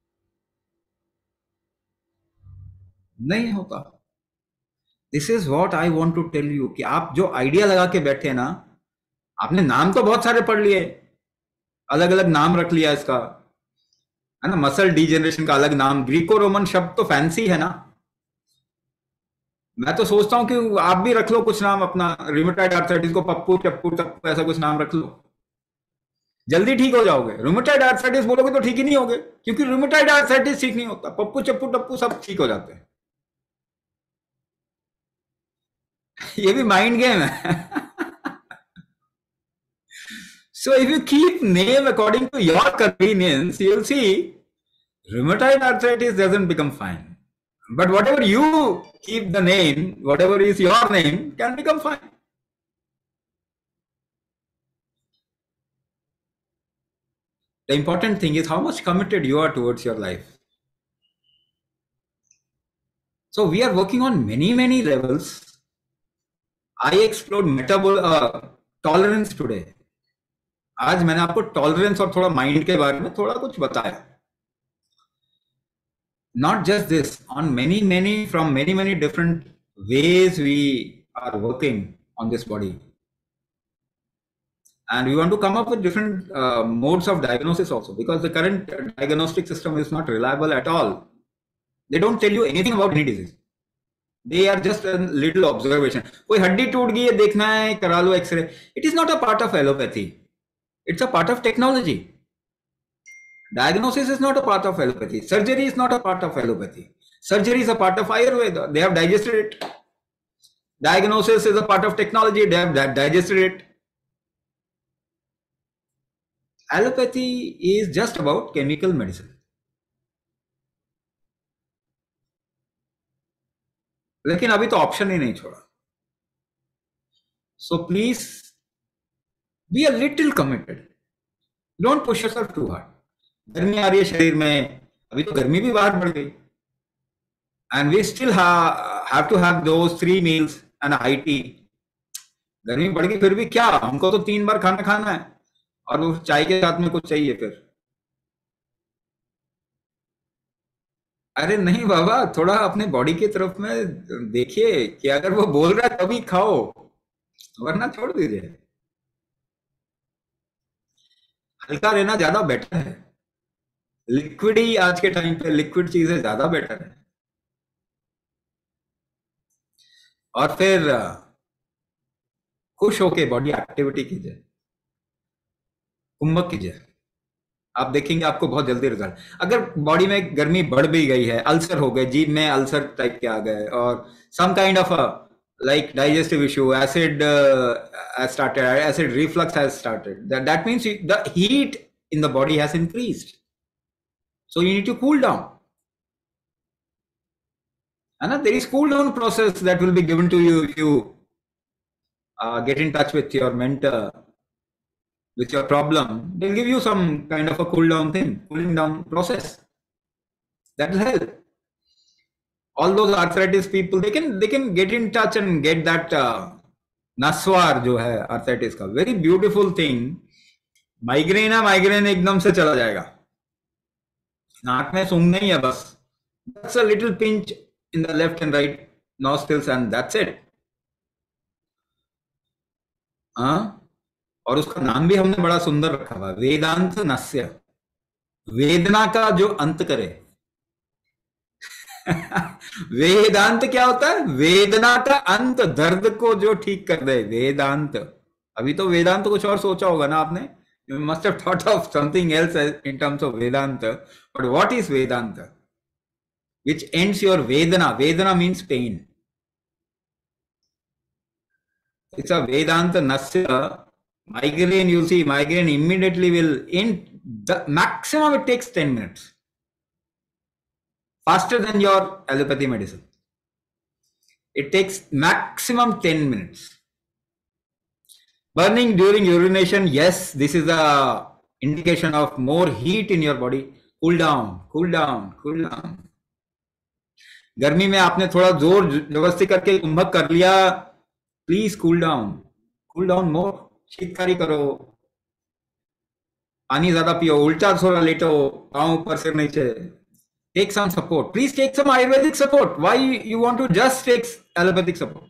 नहीं होता. This is what I want to tell you कि आप जो आइडिया लगा के बैठे ना, आपने नाम तो बहुत सारे पढ़ लिए, अलग अलग नाम रख लिया इसका, है ना. मसल डीजेनरेशन का अलग नाम, ग्रीको रोमन शब्द तो फैंसी है ना. मैं तो सोचता हूं कि आप भी रख लो कुछ नाम अपना. रूमेटॉइड आर्थराइटिस को पप्पू चप्पू टप्पू ऐसा कुछ नाम रख लो, जल्दी ठीक हो जाओगे. रूमेटॉइड आर्थराइटिस बोलोगे तो ठीक ही नहीं होगे, क्योंकि रूमेटॉइड आर्थराइटिस ठीक नहीं होता. पप्पू चप्पू टप्पू सब ठीक हो जाते हैं. ये भी माइंड गेम है. So if you keep name according to your convenience, you'll see rheumatoid arthritis doesn't become fine. But whatever you keep the name, whatever is your name, can become fine. The important thing is how much committed you are towards your life. So we are working on many levels. I explored tolerance today. आज मैंने आपको tolerance और थोड़ा mind के बारे में थोड़ा कुछ बताया. Not just this, on from many different ways we are working on this body. And we want to come up with different modes of diagnosis also, because the current diagnostic system is not reliable at all. They don't tell you anything about any disease. They are just a little observation. कोई हड्डी टूट गई है, देखना है, करा लो X ray. It is not a part of allopathy. It's a part of technology. Diagnosis is not a part of allopathy. Surgery is not a part of allopathy. Surgery is a part of Ayurveda. They have digested it. Diagnosis is a part of technology. They have digested it. Allopathy is just about chemical medicine. लेकिन अभी तो option ही नहीं छोड़ा. So please be a little committed. Don't push yourself too hard. गर्मी आ रही है शरीर में, अभी तो गर्मी भी बाहर बढ़ गई. And we still have to have those 3 meals and a high tea. गर्मी बढ़ गई फिर भी क्या, हमको तो 3 बार खाना खाना है, और वो चाय के साथ में कुछ चाहिए फिर. अरे नहीं बाबा, थोड़ा अपने बॉडी की तरफ में देखिए कि अगर वो बोल रहा है तभी खाओ, वरना छोड़ दीजिए. हल्का रहना ज्यादा बेटर है. लिक्विड ही आज के टाइम पे, लिक्विड चीजें ज्यादा बेटर है. और फिर खुश होके बॉडी एक्टिविटी कीजिए, कुंभक कीजिए. आप देखेंगे आपको बहुत जल्दी रिजल्ट. अगर बॉडी में गर्मी बढ़ भी गई है, अल्सर हो गए, जीभ में अल्सर टाइप के आ गए, और some kind of like digestive issue, acid has started, acid reflux has started, that means the heat in the body has increased, so you need to cool down. And there is cool down process that will be given to you if you get in touch with your mentor with your problem. They'll give you some kind of a cooling down process that will help. All those arthritis people, they can get in touch and get that नस्वार जो है arthritis का, very beautiful thing. Migraine है, migraine एकदम से चला जाएगा. नाक में सूंघना ही है बस. That's a little pinch in the left and right nostrils and that's it. और उसका नाम भी हमने बड़ा सुंदर रखा हुआ, वेदांत नस्य. वेदना का जो अंत करे. वेदांत क्या होता है? वेदना का अंत, दर्द को जो ठीक कर दे, वेदांत. अभी तो वेदांत कुछ और सोचा होगा ना आपने. You must have thought of something else in terms of Vedanta. But what is Vedanta? Which ends your Vedana. Vedana means pain. It's a Vedanta Nasya. Migraine, you'll see, migraine immediately will end. The maximum it takes 10 minutes. faster than your allopathy medicine. It takes maximum 10 minutes. Burning during urination, yes, this is a indication of more heat in your body. Cool down, cool down, cool down. गर्मी में आपने थोड़ा जोर जबरदस्ती करके कुंभक कर लिया, प्लीज कूल डाउन मोर. शीतकारी करो, पानी ज्यादा पियो, उल्टा थोड़ा लेटो, पाँव ऊपर से नीचे. Take some support. Please take some Ayurvedic support. Why you want to just take allopathic support?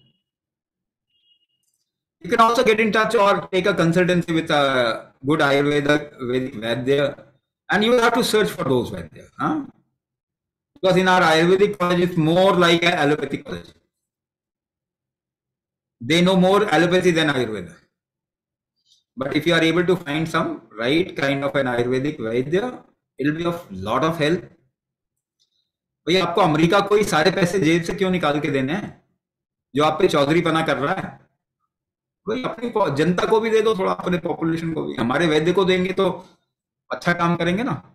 You can also get in touch or take a consultancy with a good Ayurvedic Vaidya, and you have to search for those Vaidya. Huh? Because in our Ayurvedic college, it's more like an allopathic college. They know more allopathy than Ayurveda. But if you are able to find some right kind of an Ayurvedic Vaidya, it will be of lot of help. भैया आपको America को ही सारे पैसे जेब से क्यों निकाल के देने हैं जो आप पे चौधरी पना कर रहा है? भाई अपनी जनता को भी दे दो थोड़ा, अपने पॉपुलेशन को भी. हमारे वैद्य को देंगे तो अच्छा काम करेंगे ना,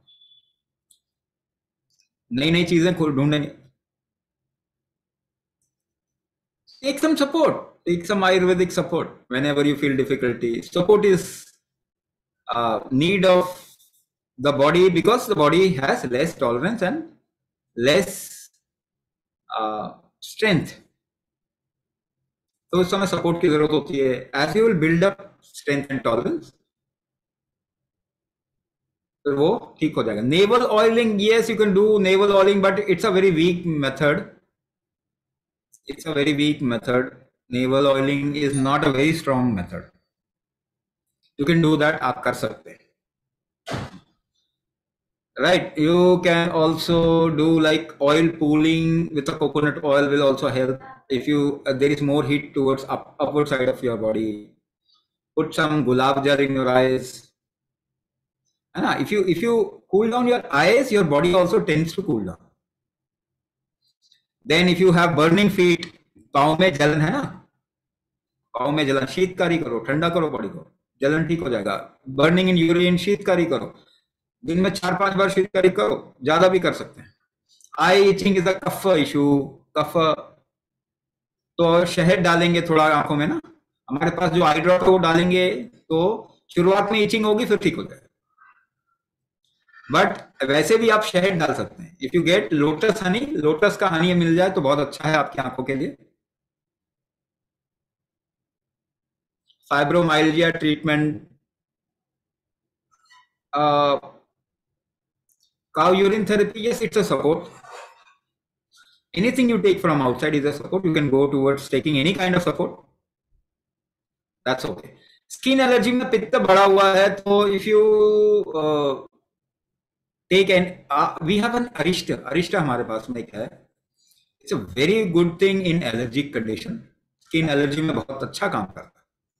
नई नई चीजें ढूंढेंगे. Take some support. Take some Ayurvedic support whenever you feel difficulty. Support is need of the body because the body has less tolerance and less strength. तो उस समय सपोर्ट की जरूरत होती है. As you will build up strength and tolerance, तो वो ठीक हो जाएगा. Navel oiling, yes, you can do navel oiling, but it's a very weak method. It's a very weak method. Navel oiling is not a very strong method. You can do that, आप कर सकते हैं. Right, you can also do like oil pooling with a coconut oil will also help. If you there is more heat towards upward side of your body, put some gulab jal in your eyes. And if you cool down your eyes, your body also tends to cool down. Then if you have burning feet, पाँव में जलन है ना, पाँव में जलन, शीतकारी करो, ठंडा करो बॉडी को, जलन ठीक हो जाएगा. बर्निंग इन यूरिन, शीतकारी करो, दिन में 4-5 बार शीतकारी करो, ज्यादा भी कर सकते हैं. Eye itching is a kapha issue. कफ तो शहद डालेंगे थोड़ा आंखों में ना, हमारे पास जो आई ड्रॉप है वो डालेंगे तो शुरुआत में इचिंग होगी, फिर ठीक हो जाएगा. बट वैसे भी आप शहद डाल सकते हैं. If you get lotus honey, lotus का हनी मिल जाए तो बहुत अच्छा है आपकी आंखों के लिए. Fibromyalgia treatment, cow urine therapy, yes, it's a support. Anything you take from outside is a support. You can go towards taking any kind of support. That's okay. Skin allergy में पित्त बढ़ा हुआ है तो if you take we have an Arishta हमारे पास में है. It's a very good thing in allergic condition. Skin allergy में बहुत अच्छा काम करता है.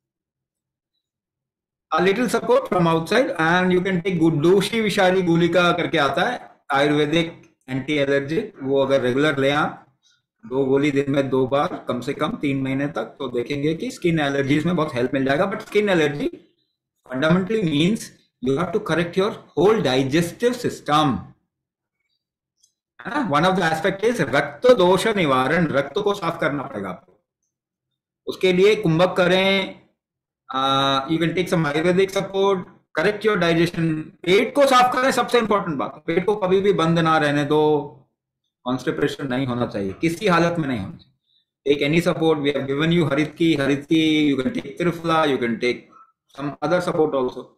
A little support from outside and you can take good दोषी विषारी गुलिका करके आता है आयुर्वेदिक एंटी एलर्जिक. वो अगर रेगुलर ले आप 2 गोली दिन में 2 बार कम से कम 3 महीने तक, तो देखेंगे कि स्किन एलर्जीज में बहुत हेल्प मिल जाएगा. But skin allergy fundamentally means you have to correct your whole digestive system. One of the aspect is रक्त दोष निवारण. रक्त को साफ करना पड़ेगा आपको. उसके लिए कुंभक करें. You can take some Ayurvedic support. Correct your digestion. पेट को साफ करें, सबसे इंपॉर्टेंट बात. पेट को कभी भी बंद ना रहने दो. कॉन्स्टिपेशन नहीं होना चाहिए, किसी हालत में नहीं होना चाहिए. Take any support. We have given you Haritki. You can take Trifla. You can take some other support also.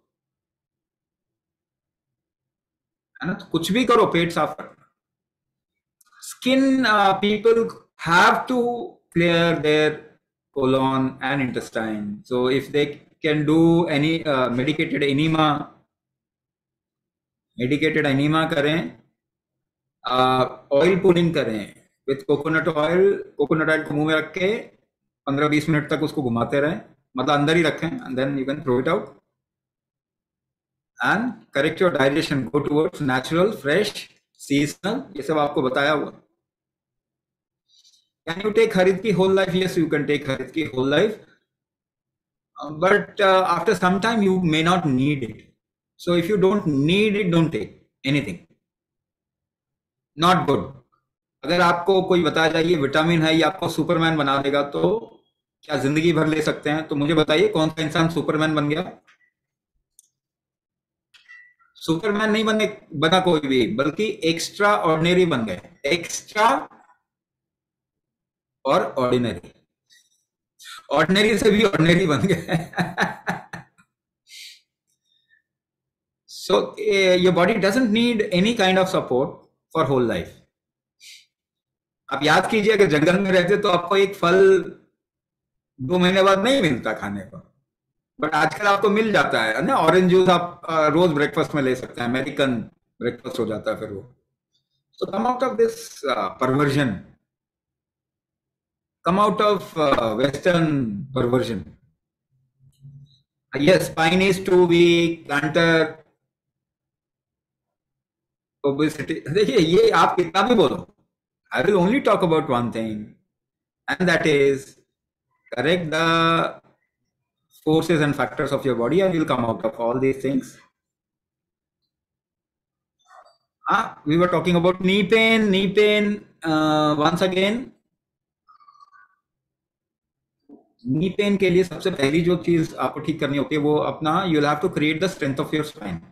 है ना, कुछ भी करो, पेट साफ करना. Skin people have to clear their colon and intestine. So if they can do any medicated enema करें, oil pulling करें with coconut oil. Coconut oil को मुंह में रख के 15-20 मिनट तक उसको घुमाते रहें, मतलब अंदर ही रखें, and then you can throw it out. And correct your digestion. Go towards natural, fresh, seasonal. ये सब आपको बताया हुआ. Can you take Haritki whole life? Yes, you can take Haritki whole life. But after some time, you may not need it. So if you don't need it, don't take anything. Not good. अगर आपको कोई बताया जाए ये vitamin है, ये आपको Superman बना देगा, तो क्या जिंदगी भर ले सकते हैं? तो मुझे बताइए कौन सा इंसान सुपरमैन बन गया? सुपरमैन नहीं बना कोई भी, बल्कि एक्स्ट्रा ऑर्डिनरी बन गए। एक्स्ट्रा और ऑर्डिनरी, ऑर्डिनरी से भी ऑर्डिनरी बन गए। So your body doesn't need any kind of support for whole life. आप याद कीजिए, अगर जंगल में रहते तो आपको एक फल 2 महीने बाद नहीं मिलता खाने को, बट आजकल आपको मिल जाता है ना। ऑरेंज जूस आप रोज ब्रेकफास्ट में ले सकते हैं, अमेरिकन ब्रेकफास्ट हो जाता है फिर वो। So come out of this perversion, come out of Western perversion. Yes, spine is too weak, plantar, obesity. देखिए, ये आप कितना भी बोलो, I will only talk about one thing, and that is correct the forces and factors of your body, and you'll come out of all these things. We were talking about knee pain. Knee pain, once again, knee pain के लिए सबसे पहली जो चीज आपको ठीक करनी होती है वो अपना, you will have to create the strength of your spine.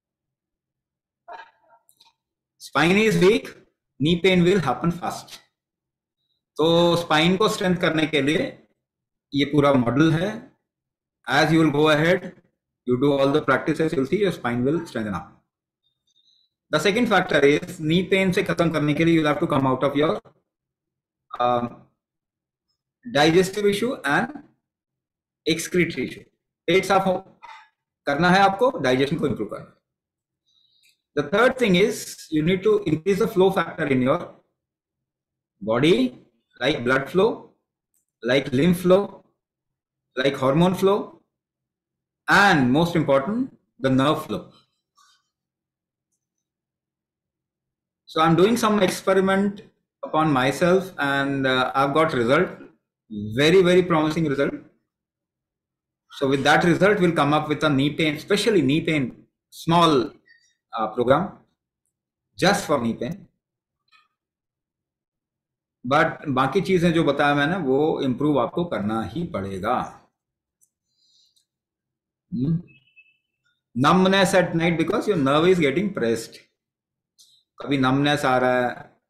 Spine is weak, knee pain will happen fast. तो स्पाइन को स्ट्रेंथ करने के लिए ये पूरा मॉडल है. As you will go ahead, you do all the practices, you'll see your spine will strengthen up. The second factor is knee pain से खत्म करने के लिए you'll have to come out of your digestive issue and excretory issue. पेट साफ हो करना है आपको, digestion को improve करना. The third thing is you need to increase the flow factor in your body, like blood flow, like lymph flow, like hormone flow, and most important, the nerve flow. So I'm doing some experiment upon myself, and I've got result, very, very promising result. So with that result, we'll come up with a knee pain, especially knee pain, small program, just for knee pain. But बाकी चीजें जो बताया मैंने वो improve आपको करना ही पड़ेगा. Numbness at night because your nerve is getting pressed. कभी numbness आ रहा है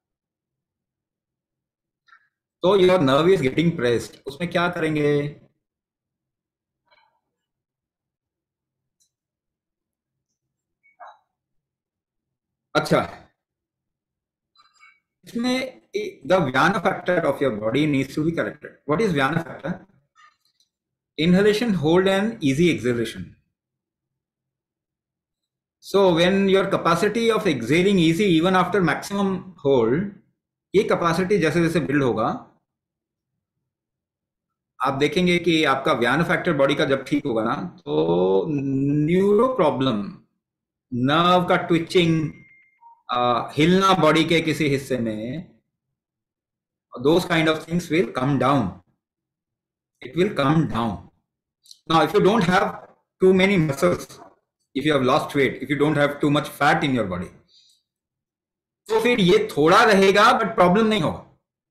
तो your nerve is getting pressed. उसमें क्या करेंगे? अच्छा, इसमें the Vyana factor of your body needs to be corrected. What is Vyana factor? Inhalation, hold, and easy exhalation. So when your capacity of exhaling easy even after maximum hold, ये capacity जैसे जैसे build होगा, आप देखेंगे कि आपका व्यान factor body का जब ठीक होगा ना, तो न्यूरो प्रॉब्लम, नर्व का ट्विचिंग, हिलना बॉडी के किसी हिस्से में, those kind of things will come down. It will come down. Now, if you don't have too many muscles, if you have lost weight, if you don't have too much fat in your body, तो फिर ये थोड़ा रहेगा but problem नहीं होगा.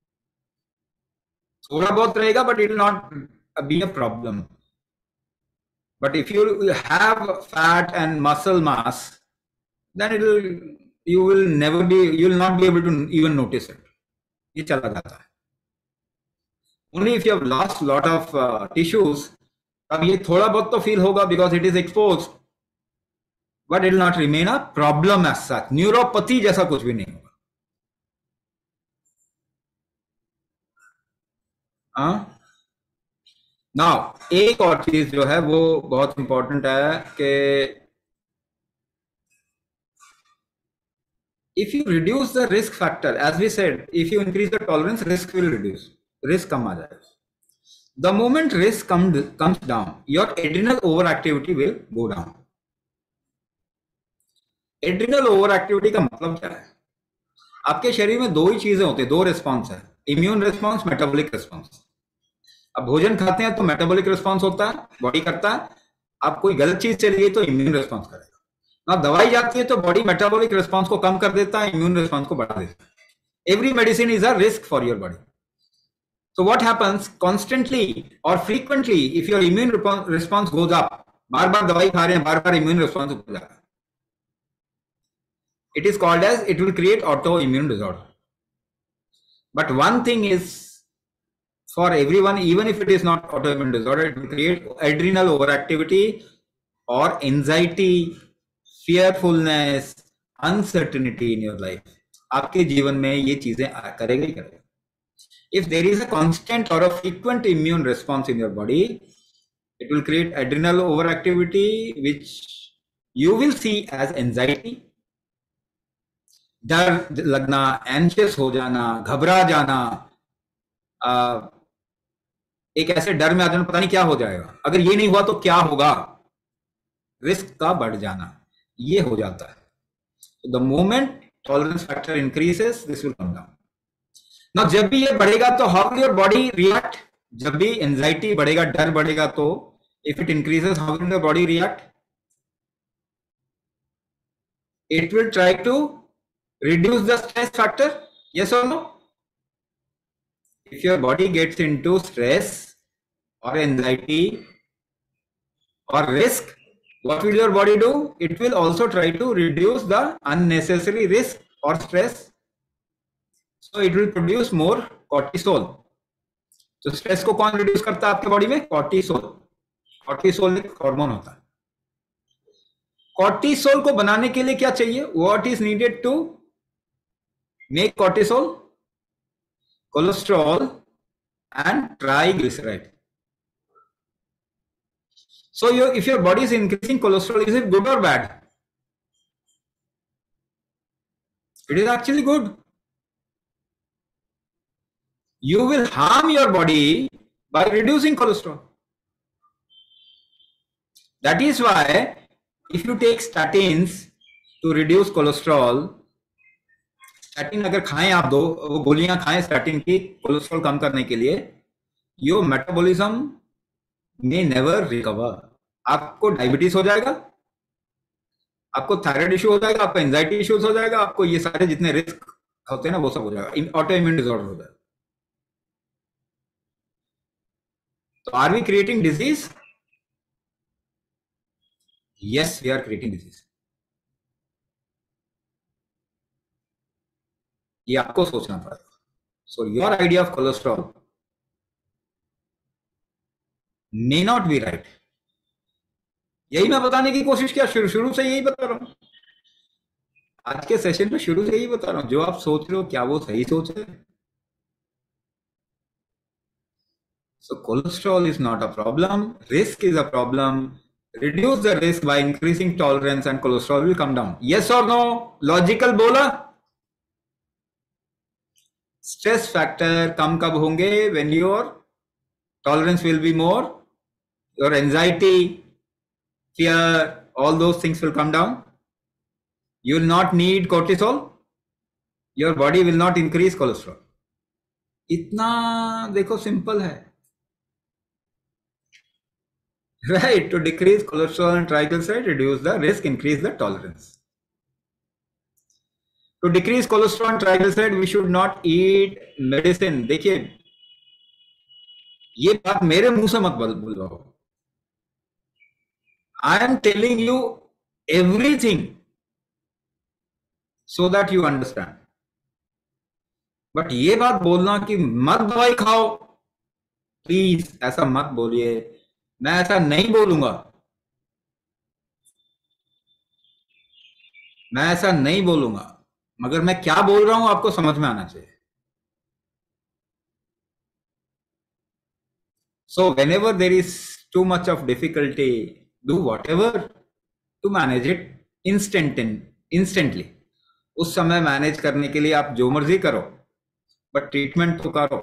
थोड़ा बहुत रहेगा but it will not be a problem. But if you have fat and muscle mass, then you will not be able to even notice it. ये चला जाता है. Only if you have lost lot of tissues, तब ये थोड़ा बहुत तो feel होगा because it is exposed, but it will not remain a problem as such. Neuropathy जैसा कुछ भी नहीं होगा. नाउ एक और चीज जो है वो बहुत इंपॉर्टेंट है कि if you reduce the risk factor, as we said, if you increase the tolerance, risk will reduce. Risk कम आ जाएगा. The moment risk comes down, your adrenal overactivity will go down. Adrenal overactivity का मतलब क्या है? आपके शरीर में दो ही चीजें होती है, दो रिस्पॉन्स है, इम्यून रिस्पॉन्स, मेटाबॉलिक रिस्पॉन्स. अब भोजन खाते हैं तो मेटाबॉलिक रिस्पॉन्स होता है, बॉडी करता है. आप कोई गलत चीज चली गई तो इम्यून रिस्पॉन्स करेगा. ना दवाई जाती है तो बॉडी मेटाबॉलिक रिस्पॉन्स को कम कर देता है, इम्यून रिस्पॉन्स को बढ़ा देता है. Every medicine is a risk for your body. So what happens constantly or frequently if your immune response goes up, बार बार दवाई खा रहे हैं, बार बार immune response हो जाएगा. It is called as, it will create autoimmune disorder. But one thing is, for everyone, even if it is not autoimmune disorder, it will create adrenal overactivity or anxiety, fearfulness, uncertainty in your life. आपके जीवन में ये चीजें करेगा ही करेगा. If there is a constant or a frequent immune response in your body, it will create adrenal overactivity, which you will see as anxiety, डर लगना, anxious हो जाना, घबरा जाना, एक ऐसे डर में आ जाना, पता नहीं क्या हो जाएगा, अगर ये नहीं हुआ तो क्या होगा, रिस्क का बढ़ जाना, ये हो जाता है. The moment tolerance factor increases, this will come down. ना जब भी ये बढ़ेगा तो how will your body react? जब भी एंजाइटी बढ़ेगा, डर बढ़ेगा, तो if it increases, how will your body react? It will try to reduce the stress factor, yes or no? If your body gets into stress or anxiety or risk, what will your body do? It will also try to reduce the unnecessary risk or stress. So it will produce more cortisol. तो stress को कौन reduce करता है आपके body में? Cortisol. Cortisol एक hormone होता है. कॉर्टिसोल को बनाने के लिए क्या चाहिए? What is needed to make cortisol? Cholesterol and triglyceride. So if your body is increasing cholesterol, is it good or bad? It is actually good. You will harm your body by reducing cholesterol. That is why if you take statins to reduce cholesterol, statin अगर खाएं आप, वो गोलियां खाएं statin की cholesterol कम करने के लिए, your metabolism may never recover. आपको डायबिटीज हो जाएगा, आपको थायराइड इश्यू हो जाएगा, आपको एंजाइटी इश्यूज हो जाएगा, आपको ये सारे जितने रिस्क होते हैं ना वो सब हो जाएगा, ऑटो इम्यून डिसऑर्डर हो जाएगा. तो are we creating disease? Yes, we are creating disease. ये आपको सोचना पड़ेगा. So your idea of cholesterol may not be right. यही मैं बताने की कोशिश किया, शुरू से यही बता रहा हूं. आज के सेशन में शुरू से यही बता रहा हूं, जो आप सोच रहे हो क्या वो सही सोच रहे हैं? So cholesterol is not a problem, risk is a problem. Reduce the risk by increasing tolerance and cholesterol will come down. Yes or no? Logical बोला. स्ट्रेस फैक्टर कम कब होंगे? When your tolerance will be more, your anxiety, fear, all those things will come down. You will not need cortisol. Your body will not increase cholesterol. इतना देखो simple है, right? To decrease cholesterol and triglyceride, reduce the risk, increase the tolerance. To decrease cholesterol and triglyceride, we should not eat medicine. देखिए, ये बात मेरे मुंह से मत बोल रहा हो. I am telling you everything so that you understand. But ये बात बोलना कि मत दवाई खाओ, प्लीज ऐसा मत बोलिए. मैं ऐसा नहीं बोलूंगा, मैं ऐसा नहीं बोलूंगा, मगर मैं क्या बोल रहा हूं आपको समझ में आना चाहिए. So whenever there is too much of difficulty, do whatever to manage it instantly. उस समय मैनेज करने के लिए आप जो मर्जी करो, बट ट्रीटमेंट तो करो.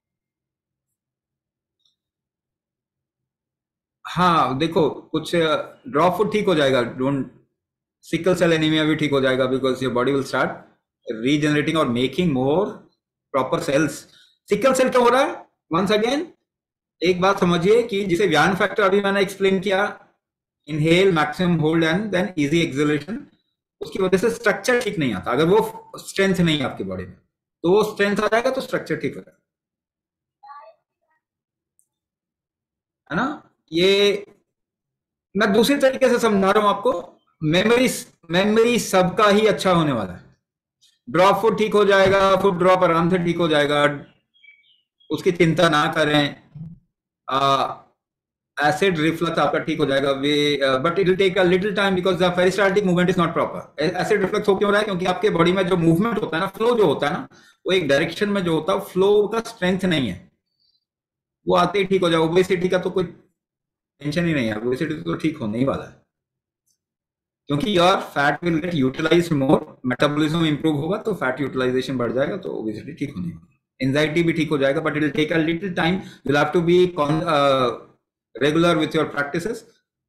हाँ देखो, कुछ ड्रॉ फूड ठीक हो जाएगा, डोंट. सिकल सेल एनीमिया भी ठीक हो जाएगा, because your body will start regenerating और making more proper cells. Sickle cell क्या हो रहा है? वंस अगेन एक बात समझिए कि जिसे व्यान फैक्टर अभी मैंने एक्सप्लेन किया, inhale, maximum hold and then easy acceleration, उसकी वजह से स्ट्रक्चर ठीक नहीं आता, अगर वो स्ट्रेंथ नहीं है आपकी बॉडी में. तो वो स्ट्रेंथ आ जाएगा तो स्ट्रक्चर ठीक हो जाएगा, है ना। ये मैं दूसरी तरीके से समझा रहा हूं आपको। मेमोरी मेमोरी सबका ही अच्छा होने वाला है। ड्रॉप फुट ठीक हो जाएगा, फुट ड्रॉप आराम से ठीक हो जाएगा, उसकी चिंता ना करें। एसिड रिफ्लक्स आपका ठीक हो जाएगा, वे but it will take a little time because the peristaltic movement is not proper. Acid reflux हो क्यों रहा है? क्योंकि आपके बॉडी में जो मूवमेंट होता है ना, फ्लो जो होता है ना, वो एक डायरेक्शन में जो होता है, फ्लो का स्ट्रेंथ नहीं है, वो आते ही ठीक हो जाएगा। ओबेसिटी का तो कोई टेंशन ही नहीं है, ओबेसिटी तो ठीक होने ही वाला है, क्योंकि your fat will get utilized more, metabolism improve होगा तो फैट यूटिलाइजेशन बढ़ जाएगा, तो ओबेसिटी ठीक होने वाला है। एंजाइटी भी ठीक हो जाएगा, but it will take a little time. You will have to be regular with your practices.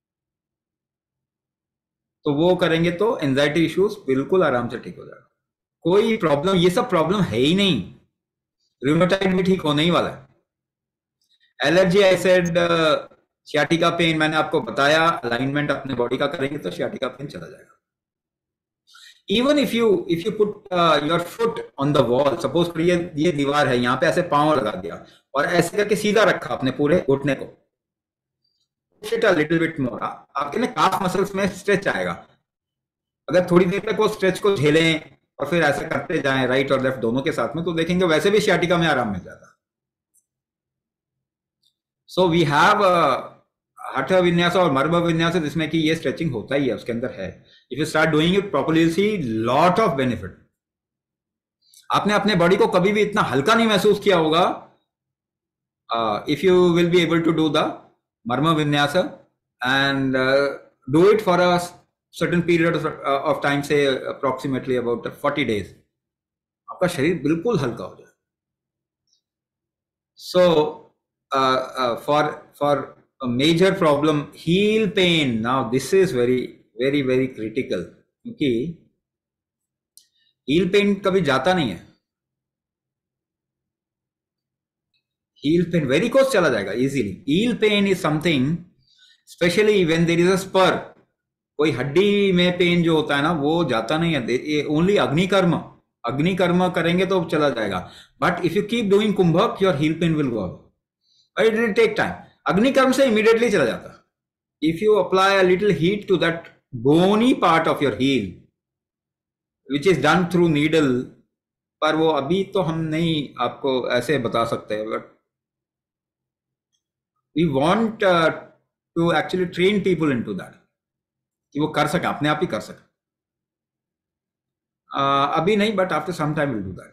तो वो करेंगे तो एंजाइटी इश्यूज बिल्कुल आराम से ठीक हो जाएगा, कोई प्रॉब्लम, ये सब प्रॉब्लम है ही नहीं। रूमेटाइड भी ठीक होने ही वाला है। एलर्जी, एसिड, सियाटिका पेन, मैंने आपको बताया, अलाइनमेंट अपने बॉडी का करेंगे तो सियाटिका पेन चला जाएगा। Even if you put your foot on the wall, suppose ये दीवार है, यहाँ पे ऐसे पांव लगा दिया और ऐसे करके सीधा रखा अपने पूरे घुटने को, लिटिल बिट मोर, आपके ना काफ मसल्स में स्ट्रेच आएगा। अगर थोड़ी देर तक वो स्ट्रेच को झेलें और फिर ऐसे करते जाएं राइट और लेफ्ट दोनों के साथ में, तो देखेंगे वैसे भी सियाटिका में आराम मिल जाता। सो वी हैव हठ विन्यास और मर्म विन्यास, जिसमें कि ये स्ट्रेचिंग होता ही है, उसके अंदर है। If you start doing it properly, you see lot of benefit. आपने अपने बॉडी को कभी भी इतना हल्का नहीं महसूस किया होगा if you will be able to do the marma vinyasa and do it for a certain period of time, say approximately about 40 days, आपका शरीर बिल्कुल हल्का हो जाए। So for a major problem, heel pain, now this is very very very critical, क्योंकि heel pain कभी जाता नहीं है। heel pain, वेरिकोस चला जाएगा easily। heel pain is something, especially when there is a spur, कोई हड्डी में पेन जो होता है ना, वो जाता नहीं है। ओनली अग्निकर्म करेंगे तो चला जाएगा। But if you keep doing kumbhak, your heel pain will go away, it will take time. अग्निकर्म से इमीडिएटली चला जाता। If you apply a little heat to that bony part of your heel which is done through needle, पर वो अभी तो हम नहीं आपको ऐसे बता सकते, but we want to actually train people into that, कि वो कर सके, अपने आप ही कर सके। अभी नहीं, but after some time will do that.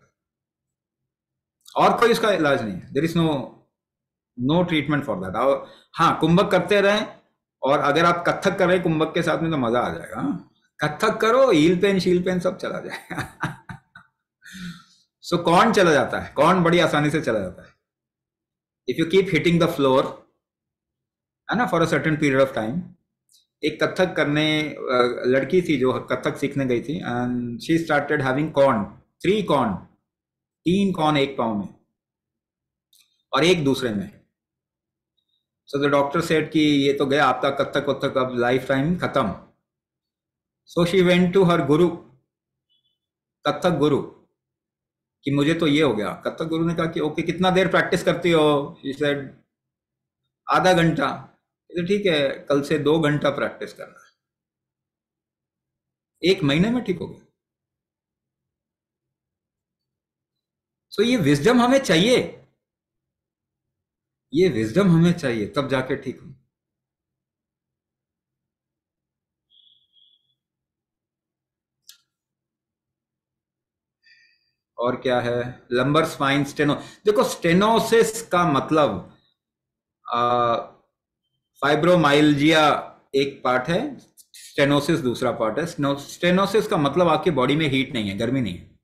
और कोई इसका इलाज नहीं है, there is no treatment for that. हाँ, कुंभक करते रहें, और अगर आप कथक कर रहे हैं कुंभक के साथ में तो मजा आ जाएगा। कथक करो, हील पेन शील पेन सब चला जाएगा। सो कौन चला जाता है? कौन बड़ी आसानी से चला जाता है if you keep hitting the floor, है ना, for a certain period of time. एक कथक करने लड़की थी जो कथक सीखने गई थी, and she started having corn, 3 corn, 3 corn एक पाँव में और एक दूसरे में। सो द डॉक्टर सेड कि ये तो गया आपका कथक वथक, अब लाइफ टाइम खत्म। So she went to her guru, Kathak गुरु, कि मुझे तो ये हो गया। कथक गुरु ने कहा कि ओके, कितना देर प्रैक्टिस करती हो? शी सेड आधा घंटा। तो ठीक है, कल से 2 घंटा प्रैक्टिस करना है। 1 महीने में ठीक हो गया। सो ये विजडम हमें चाहिए, ये विजडम हमें चाहिए, तब जाके ठीक हो। और क्या है? लंबर स्पाइन स्टेनो, देखो स्टेनोसिस का मतलब फाइब्रोमाइल्जिया एक पार्ट है, स्टेनोसिस दूसरा पार्ट है। स्टेनोसिस का मतलब आपकी बॉडी में हीट नहीं है, गर्मी नहीं है।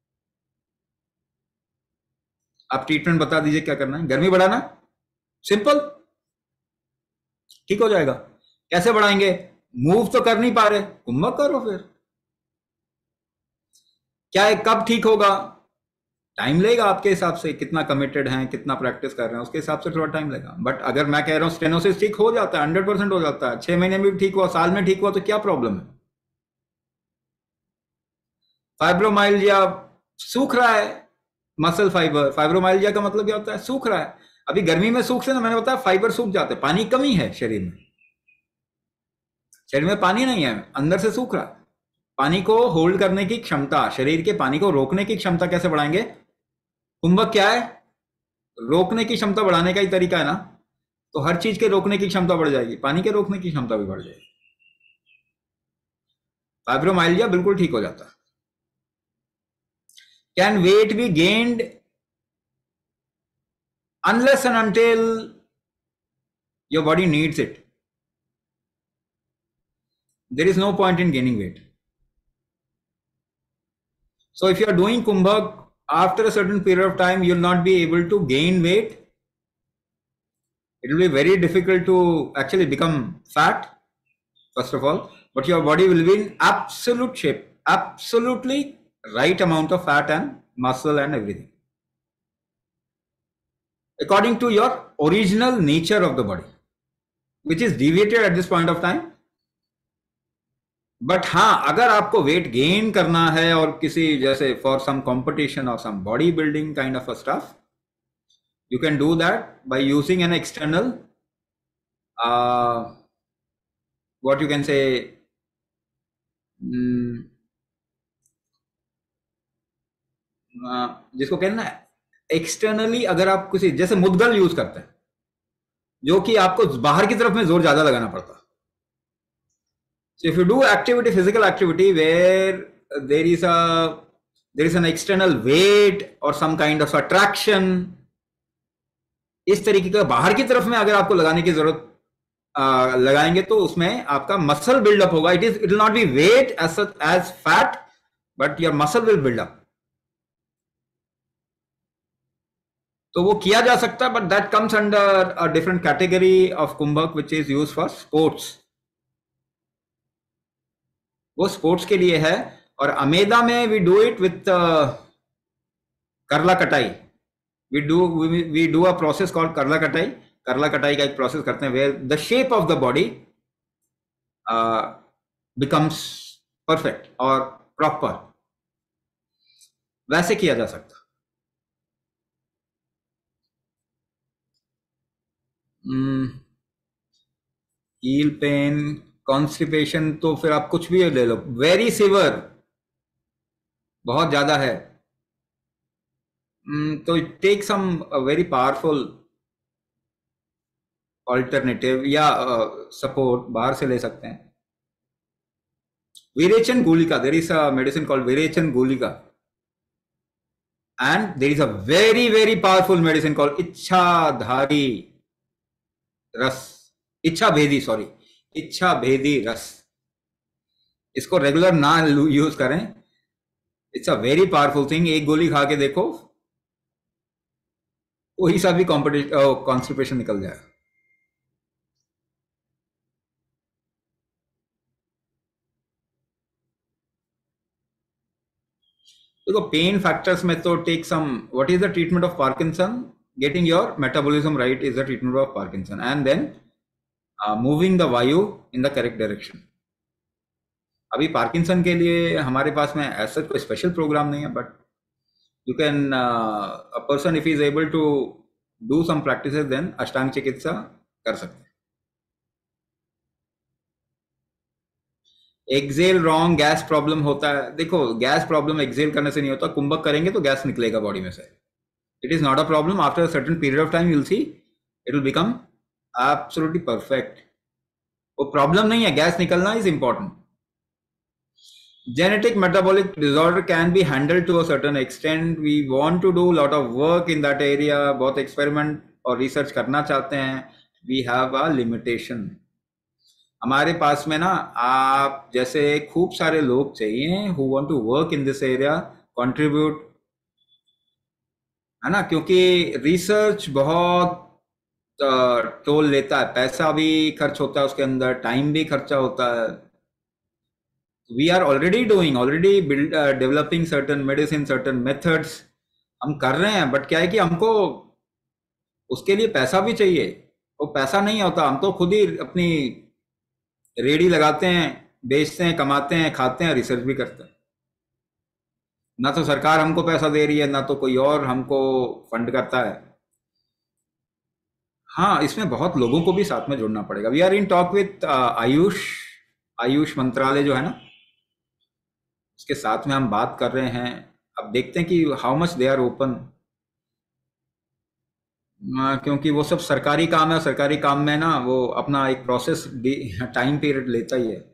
आप ट्रीटमेंट बता दीजिए क्या करना है? गर्मी बढ़ाना, सिंपल, ठीक हो जाएगा। कैसे बढ़ाएंगे? मूव तो कर नहीं पा रहे, कुंभक करो फिर। क्या है, कब ठीक होगा? टाइम लेगा, आपके हिसाब से कितना कमिटेड हैं, कितना प्रैक्टिस कर रहे हैं, उसके हिसाब से थोड़ा टाइम लेगा। बट अगर मैं कह रहा हूं स्टेनोसिस ठीक हो जाता है, 100% हो जाता है, 6 महीने में भी ठीक हुआ, साल में ठीक हुआ, तो क्या प्रॉब्लम है? फाइब्रोमाइल्जिया सूख रहा है, मसल फाइबर, फाइब्रोमाइल्जिया का मतलब क्या होता है? सूख रहा है। अभी गर्मी में सूख से ना, मैंने बताया फाइबर सूख जाते हैं, पानी कमी है शरीर में, शरीर में पानी नहीं है, अंदर से सूख रहा है। पानी को होल्ड करने की क्षमता, शरीर के पानी को रोकने की क्षमता कैसे बढ़ाएंगे? कुंभक क्या है? रोकने की क्षमता बढ़ाने का ही तरीका है ना। तो हर चीज के रोकने की क्षमता बढ़ जाएगी, पानी के रोकने की क्षमता भी बढ़ जाएगी, फाइब्रोमाइल्जिया बिल्कुल ठीक हो जाता है। Can weight be gained unless and until your body needs it? There is no point in gaining weight. So if you are doing kumbhak, after a certain period of time you will not be able to gain weight. It will be very difficult to actually become fat, first of all, but your body will be in absolute shape, absolutely right amount of fat and muscle and everything, according to your original nature of the body, which is deviated at this point of time. But हाँ, अगर आपको weight gain करना है और किसी जैसे for some competition or some body building kind of a stuff, you can do that by using an external what you can say जिसको कहना है एक्सटर्नली, अगर आप किसी जैसे मुद्गल यूज करते हैं, जो कि आपको बाहर की तरफ में जोर ज्यादा लगाना पड़ता है. So if you do activity, physical activity where there is an external weight or some kind of attraction, इस तरीके का बाहर की तरफ में अगर आपको लगाने की जरूरत लगाएंगे तो उसमें आपका मसल बिल्डअप होगा. It will not be weight as fat, but your muscle will build up. तो वो किया जा सकता है, but that comes under a different category of kumbhak which is use for sports. वो स्पोर्ट्स के लिए है. और अमेदा में we do it with karla katai. We do a process called karla katai. करला कटाई का एक प्रोसेस करते हैं where the shape of the body becomes perfect और प्रॉपर. वैसे किया जा सकता. हील पेन, कॉन्स्टिपेशन, तो फिर आप कुछ भी ले लो. वेरी सीवर, बहुत ज्यादा है, तो take some very powerful alternative या सपोर्ट बाहर से ले सकते हैं. Virechan gulika, there is a medicine called virechan gulika, and there is a very very powerful medicine called ichchhadhari ras, ichchha bhedi ras. इसको रेगुलर ना यूज करें. It's a very powerful thing. एक गोली खा के देखो, वही सा भी कॉन्स्टिपेशन निकल जाएगा. देखो पेन फैक्टर्स में तो take some, what is the treatment of Parkinson? Getting your metabolism right is the treatment of Parkinson, and then moving the vayu in the correct direction. अभी पार्किंसन के लिए हमारे पास में ऐसा कोई स्पेशल प्रोग्राम नहीं है, but you can a person if is able to do some practices, then Ashtang chikitsa कर सकते हैं. एक्सेल रॉन्ग, गैस प्रॉब्लम होता है. देखो गैस प्रॉब्लम एक्सेल करने से नहीं होता. कुंभक करेंगे तो गैस निकलेगा बॉडी में से. It is not a problem. After a certain period of time you will see it will become absolutely perfect. वो प्रॉब्लम नहीं है, गैस निकलना is important. Genetic metabolic disorder can be handled to a certain extent. We want to do a lot of work in that area. बहुत experiment और research करना चाहते हैं. We have a limitation. हमारे पास में ना आप जैसे खूब सारे लोग चाहिए who want to work in this area, contribute, है ना, क्योंकि research बहुत टोल लेता है. पैसा भी खर्च होता है उसके अंदर, टाइम भी खर्चा होता है. We are already developing certain medicine, certain methods. हम कर रहे हैं, बट क्या है कि हमको उसके लिए पैसा भी चाहिए. वो पैसा नहीं होता. हम तो खुद ही अपनी रेडी लगाते हैं, बेचते हैं, कमाते हैं, खाते हैं, रिसर्च भी करते हैं. ना तो सरकार हमको पैसा दे रही है, ना तो कोई और हमको फंड करता है। हाँ, इसमें बहुत लोगों को भी साथ में जोड़ना पड़ेगा। We are in talk with AYUSH, AYUSH मंत्रालय जो है ना, उसके साथ में हम बात कर रहे हैं। अब देखते हैं कि how much they are open, क्योंकि वो सब सरकारी काम है। सरकारी काम में ना वो अपना एक प्रोसेस टाइम पीरियड लेता ही है।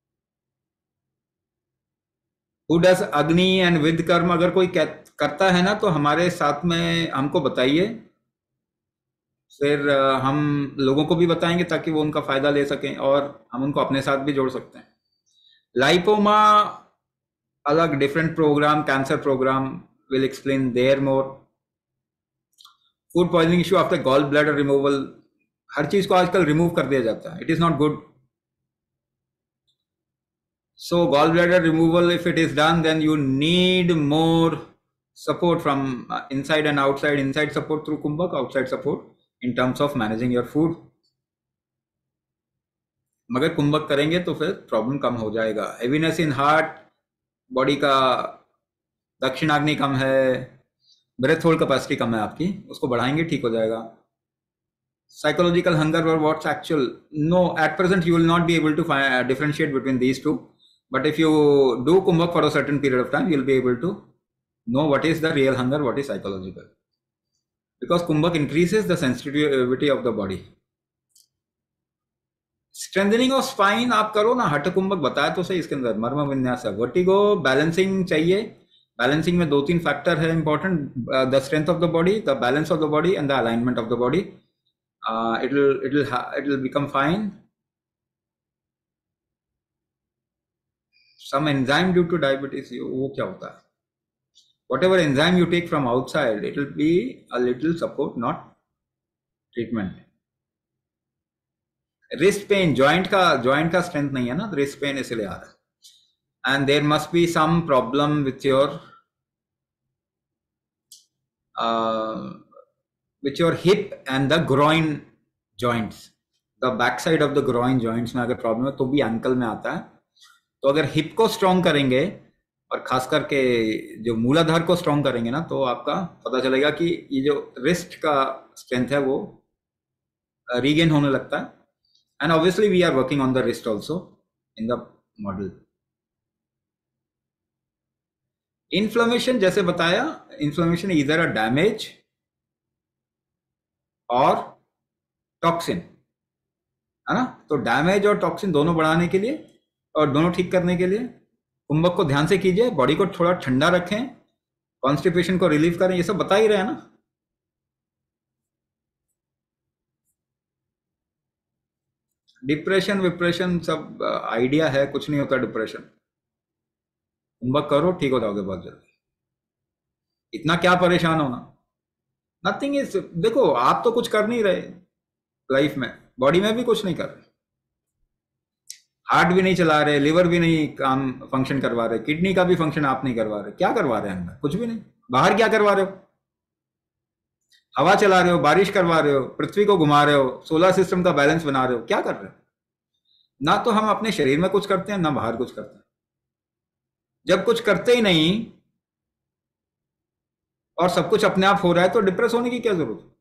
Who does agni and viddha karma, अगर कोई करता है ना तो हमारे साथ में हमको बताइए, फिर हम लोगों को भी बताएंगे ताकि वो उनका फायदा ले सकें और हम उनको अपने साथ भी जोड़ सकते हैं। लाइपोमा अलग different program, cancer program, will explain there more. Food poisoning issue after gall bladder removal, हर चीज को आजकल रिमूव कर दिया जाता है, it is not good. So gallbladder removal, if it is done, then you need more support from inside and outside. Inside support through Kumbhak, outside support in terms of managing your food. मगर कुंभक करेंगे तो फिर problem कम हो जाएगा। Heaviness in heart, body का दक्षिणाग्नि कम है, breath hold capacity कम है आपकी, उसको बढ़ाएंगे ठीक हो जाएगा। Psychological hunger or what's actual? No, at present you will not be able to differentiate between these two. But if you do Kumbhak for a certain period of time, you'll be able to know what is the real hunger, what is psychological. Because Kumbhak increases the sensitivity of the body. Strengthening of spine आप करो ना, हठ कुंभक बताया तो सही, इसके अंदर मर्म विन्यास है। वर्टिगो, बैलेंसिंग चाहिए। बैलेंसिंग में 2-3 फैक्टर है important, the strength of the body, the balance of the body and the alignment of the body. It will become fine. Some enzyme due to diabetes, वो क्या होता है? Whatever enzyme you take from outside, it will be a little support, not treatment. Wrist pain, joint का strength नहीं है ना, wrist pain इसलिए आ रहा है. And there must be some problem with your hip and the groin joints. The back side of the groin joints में अगर problem है तो भी एंकल में आता है. तो अगर हिप को स्ट्रॉन्ग करेंगे और खास करके जो मूलाधार को स्ट्रॉन्ग करेंगे ना, तो आपका पता चलेगा कि ये जो रिस्ट का स्ट्रेंथ है वो रीगेन होने लगता है. And obviously we are working on the wrist also in the model. Inflammation जैसे बताया, इन्फ्लेमेशन इधर अ डैमेज और टॉक्सिन है ना. तो डैमेज और टॉक्सिन दोनों बढ़ाने के लिए और दोनों ठीक करने के लिए कुंभक को ध्यान से कीजिए. बॉडी को थोड़ा ठंडा रखें, कॉन्स्टिपेशन को रिलीव करें, ये सब बता ही रहे हैं ना. डिप्रेशन विप्रेशन सब आइडिया है, कुछ नहीं होता डिप्रेशन. कुंभक करो ठीक हो जाओगे बहुत जल्दी. इतना क्या परेशान होना, नथिंग इज. देखो आप तो कुछ कर नहीं रहे लाइफ में, बॉडी में भी कुछ नहीं कर रहे, हार्ट भी नहीं चला रहे, लिवर भी नहीं काम फंक्शन करवा रहे, किडनी का भी फंक्शन आप नहीं करवा रहे. क्या करवा रहे हैं अंदर? कुछ भी नहीं. बाहर क्या करवा रहे हो? हवा चला रहे हो, बारिश करवा रहे हो, पृथ्वी को घुमा रहे हो, सोलर सिस्टम का बैलेंस बना रहे हो. क्या कर रहे हो? ना तो हम अपने शरीर में कुछ करते हैं ना बाहर कुछ करते हैं. जब कुछ करते ही नहीं और सब कुछ अपने आप हो रहा है तो डिप्रेस होने की क्या जरूरत है?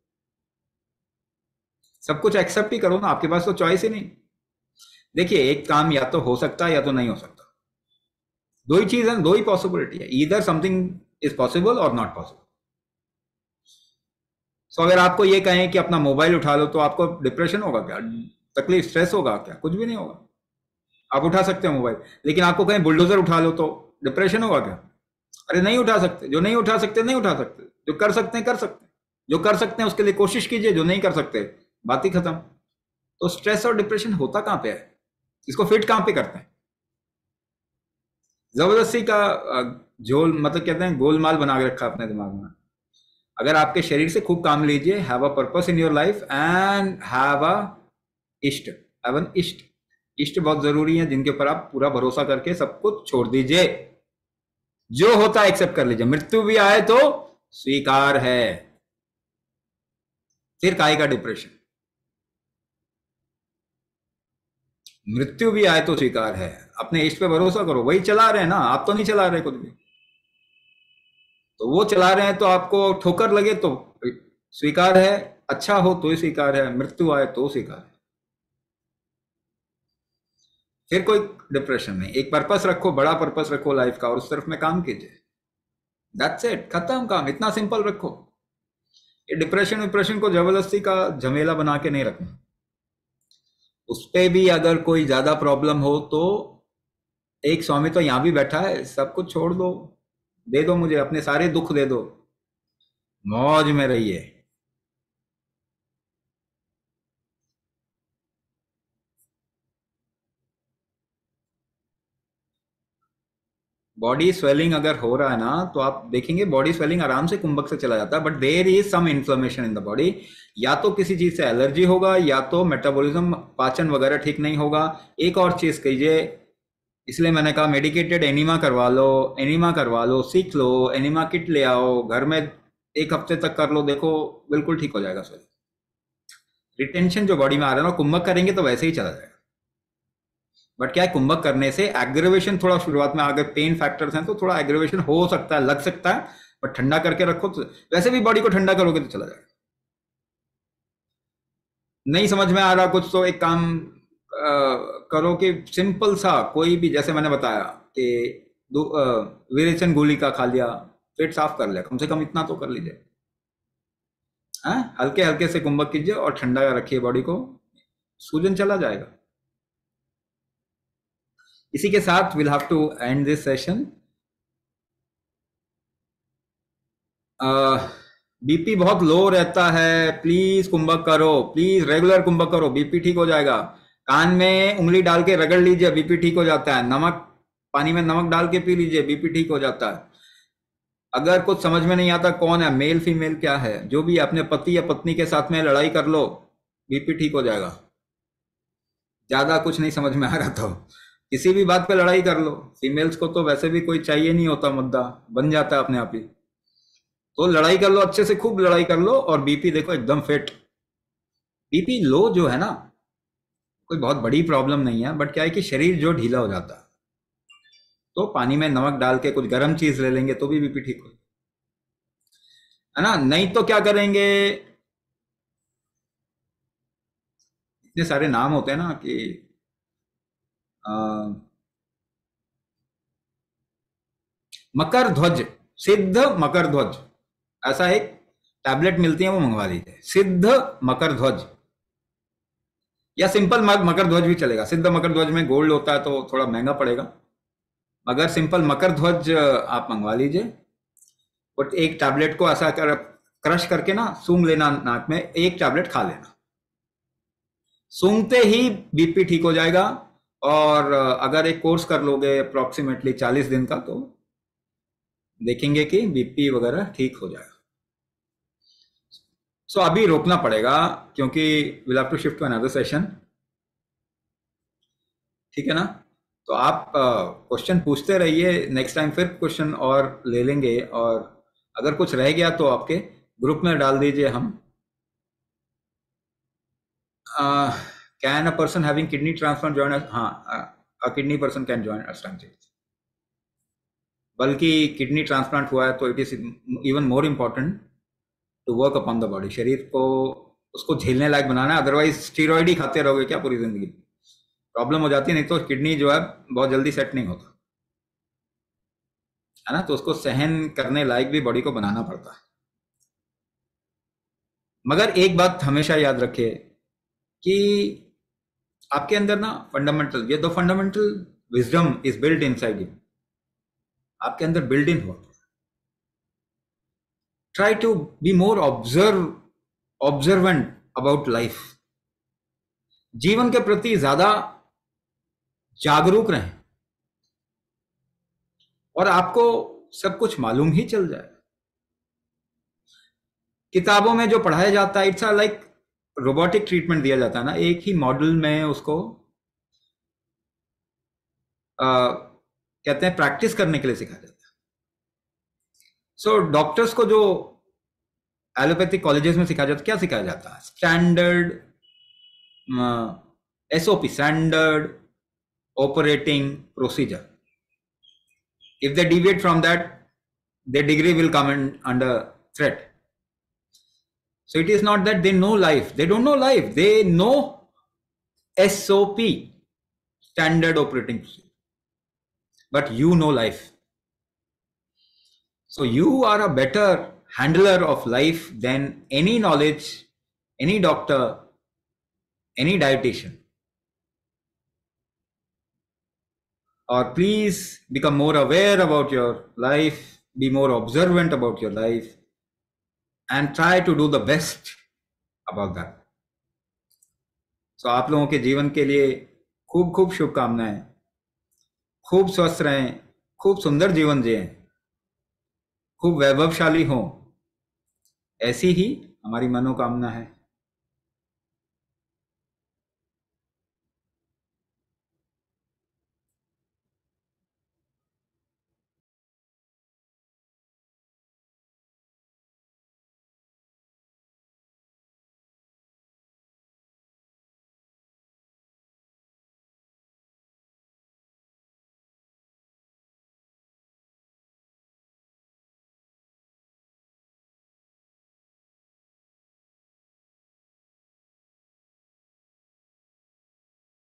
सब कुछ एक्सेप्ट ही करो ना, आपके पास तो चॉइस ही नहीं. देखिए एक काम या तो हो सकता है या तो नहीं हो सकता. दो ही चीज है, दो ही पॉसिबिलिटी है. Either something is possible or not possible. So अगर आपको ये कहें कि अपना मोबाइल उठा लो तो आपको डिप्रेशन होगा क्या? तकलीफ, स्ट्रेस होगा क्या? कुछ भी नहीं होगा. आप उठा सकते हो मोबाइल. लेकिन आपको कहें बुलडोजर उठा लो तो डिप्रेशन होगा क्या? अरे नहीं उठा सकते. जो नहीं उठा सकते नहीं उठा सकते, जो कर सकते हैं कर सकते हैं. जो कर सकते हैं उसके लिए कोशिश कीजिए, जो नहीं कर सकते बात ही खत्म. तो स्ट्रेस और डिप्रेशन होता कहां पे है? इसको फिट कहां पे करते हैं? जबरदस्ती का झोल, मतलब कहते हैं गोलमाल बना के रखा अपने दिमाग में. अगर आपके शरीर से खूब काम लीजिए, have a purpose in your life and have a ishta. Have N इष्ट. इष्ट बहुत जरूरी है जिनके ऊपर आप पूरा भरोसा करके सब कुछ छोड़ दीजिए. जो होता है एक्सेप्ट कर लीजिए. मृत्यु भी आए तो स्वीकार है. फिर काहे का डिप्रेशन? मृत्यु भी आए तो स्वीकार है. अपने इष्ट पे भरोसा करो, वही चला रहे हैं ना, आप तो नहीं चला रहे कुछ भी. तो वो चला रहे हैं तो आपको ठोकर लगे तो स्वीकार है, अच्छा हो तो ही स्वीकार है, मृत्यु आए तो स्वीकार है। फिर कोई डिप्रेशन नहीं, एक पर्पस रखो, बड़ा पर्पस रखो लाइफ का और उस तरफ में काम कीजिए। दैट्स इट, खत्म काम, इतना सिंपल रखो। ये डिप्रेशन को जबरदस्ती का झमेला बना के नहीं रखना। उस पे भी अगर कोई ज्यादा प्रॉब्लम हो तो एक स्वामी तो यहां भी बैठा है, सब कुछ छोड़ दो, दे दो मुझे, अपने सारे दुख दे दो, मौज में रहिए। बॉडी स्वेलिंग अगर हो रहा है ना तो आप देखेंगे बॉडी स्वेलिंग आराम से कुंभक से चला जाता है, but there is some inflammation in the body. या तो किसी चीज से एलर्जी होगा, या तो मेटाबॉलिज्म, पाचन वगैरह ठीक नहीं होगा। एक और चीज कीजिए, इसलिए मैंने कहा मेडिकेटेड एनीमा करवा लो, एनीमा करवा लो, सीख लो, एनीमा किट ले आओ घर में, एक हफ्ते तक कर लो, देखो बिल्कुल ठीक हो जाएगा। सर रिटेंशन जो बॉडी में आ रहा है ना, कुंभक करेंगे तो वैसे ही चला जाएगा। बट क्या है, कुंभक करने से एग्रेवेशन थोड़ा शुरुआत में, अगर पेन फैक्टर्स हैं तो थोड़ा एग्रेवेशन हो सकता है, लग सकता है, बट ठंडा करके रखो तो वैसे भी बॉडी को ठंडा करोगे तो चला जाएगा। नहीं समझ में आ रहा कुछ तो एक काम करो कि सिंपल सा कोई भी, जैसे मैंने बताया कि विरेचन गोली का खा लिया, पेट साफ कर लिया, कम से कम इतना तो कर लीजिए। हल्के हल्के से कुंभक कीजिए और ठंडा रखिए बॉडी को, सूजन चला जाएगा। इसी के साथ will have to end this session. BP बहुत लो रहता है, प्लीज कुंभक करो, प्लीज रेगुलर कुंभक करो, बीपी ठीक हो जाएगा। कान में उंगली डाल के रगड़ लीजिए, बीपी ठीक हो जाता है। नमक, पानी में नमक डाल के पी लीजिए, बीपी ठीक हो जाता है। अगर कुछ समझ में नहीं आता कौन है, मेल फीमेल क्या है, जो भी अपने पति या पत्नी के साथ में लड़ाई कर लो, बीपी ठीक हो जाएगा। ज्यादा कुछ नहीं समझ में आ रहा तो किसी भी बात पे लड़ाई कर लो। फीमेल्स को तो वैसे भी कोई चाहिए नहीं होता, मुद्दा बन जाता है अपने आप ही। तो लड़ाई कर लो, अच्छे से खूब लड़ाई कर लो, और बीपी देखो एकदम फिट। बीपी लो जो है ना, कोई बहुत बड़ी प्रॉब्लम नहीं है, बट क्या है कि शरीर जो ढीला हो जाता है, तो पानी में नमक डाल के कुछ गर्म चीज ले लेंगे तो भी बीपी ठीक हो, है ना। नहीं तो क्या करेंगे, इतने सारे नाम होते हैं ना कि मकर ध्वज, सिद्ध मकर ध्वज, ऐसा एक टैबलेट मिलती है, वो मंगवा लीजिए, सिद्ध मकर ध्वज, या सिंपल मकर ध्वज भी चलेगा। सिद्ध मकर ध्वज में गोल्ड होता है तो थोड़ा महंगा पड़ेगा, मगर सिंपल मकर ध्वज आप मंगवा लीजिए। और एक टैबलेट को ऐसा क्रश करके ना सूंघ लेना नाक में, एक टैबलेट खा लेना, सूंघते ही बीपी ठीक हो जाएगा। और अगर एक कोर्स कर लोगे अप्रोक्सीमेटली 40 दिन का, तो देखेंगे कि बीपी वगैरह ठीक हो जाएगा। सो अभी रोकना पड़ेगा क्योंकि will have to shift to another session, ठीक है ना। तो आप क्वेश्चन पूछते रहिए, नेक्स्ट टाइम फिर क्वेश्चन और ले लेंगे, और अगर कुछ रह गया तो आपके ग्रुप में डाल दीजिए। Hmm can a person having kidney transplant join? हाँ, a kidney person can join Ashtang. बल्कि किडनी ट्रांसप्लांट हुआ है तो it is even more important to work upon the body. शरीर को उसको झेलने लायक बनाना है, अदरवाइज स्टीरॉइड ही खाते रहोगे क्या पूरी जिंदगी, प्रॉब्लम हो जाती है। नहीं तो किडनी जो है बहुत जल्दी सेट नहीं होता, है ना। तो उसको सहन करने लायक भी बॉडी को बनाना पड़ता है। मगर एक बात हमेशा याद रखिए कि आपके अंदर ना फंडामेंटल, ये दो fundamental wisdom is build inside you, आपके अंदर बिल्ड इन हुआ। Try to be more observant about life, जीवन के प्रति ज्यादा जागरूक रहें, और आपको सब कुछ मालूम ही चल जाए। किताबों में जो पढ़ाया जाता है, इट्स लाइक रोबोटिक ट्रीटमेंट दिया जाता है ना, एक ही मॉडल में उसको कहते हैं प्रैक्टिस करने के लिए सिखाया जाता है। सो डॉक्टर्स को जो एलोपैथिक कॉलेजेस में सिखाया जाता है, क्या सिखाया जाता है? Standard SOP, standard operating procedure. If they deviate from that, their degree will come in under threat. So it is not that they know life. They don't know life. They know SOP, standard operating procedure. But you know life. So you are a better handler of life than any knowledge, any doctor, any dietitian. Or please become more aware about your life, be more observant about your life, and try to do the best about that. So आप लोगों के जीवन के लिए खूब खूब शुभकामनाएं, खूब स्वस्थ रहें, खूब सुंदर जीवन जिएं, खूब वैभवशाली हों, ऐसी ही हमारी मनोकामना है.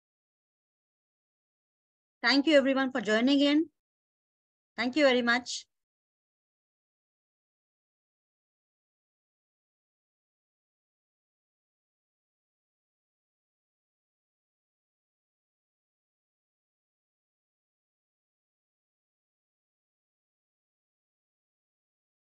Thank you everyone for joining in. Thank you very much.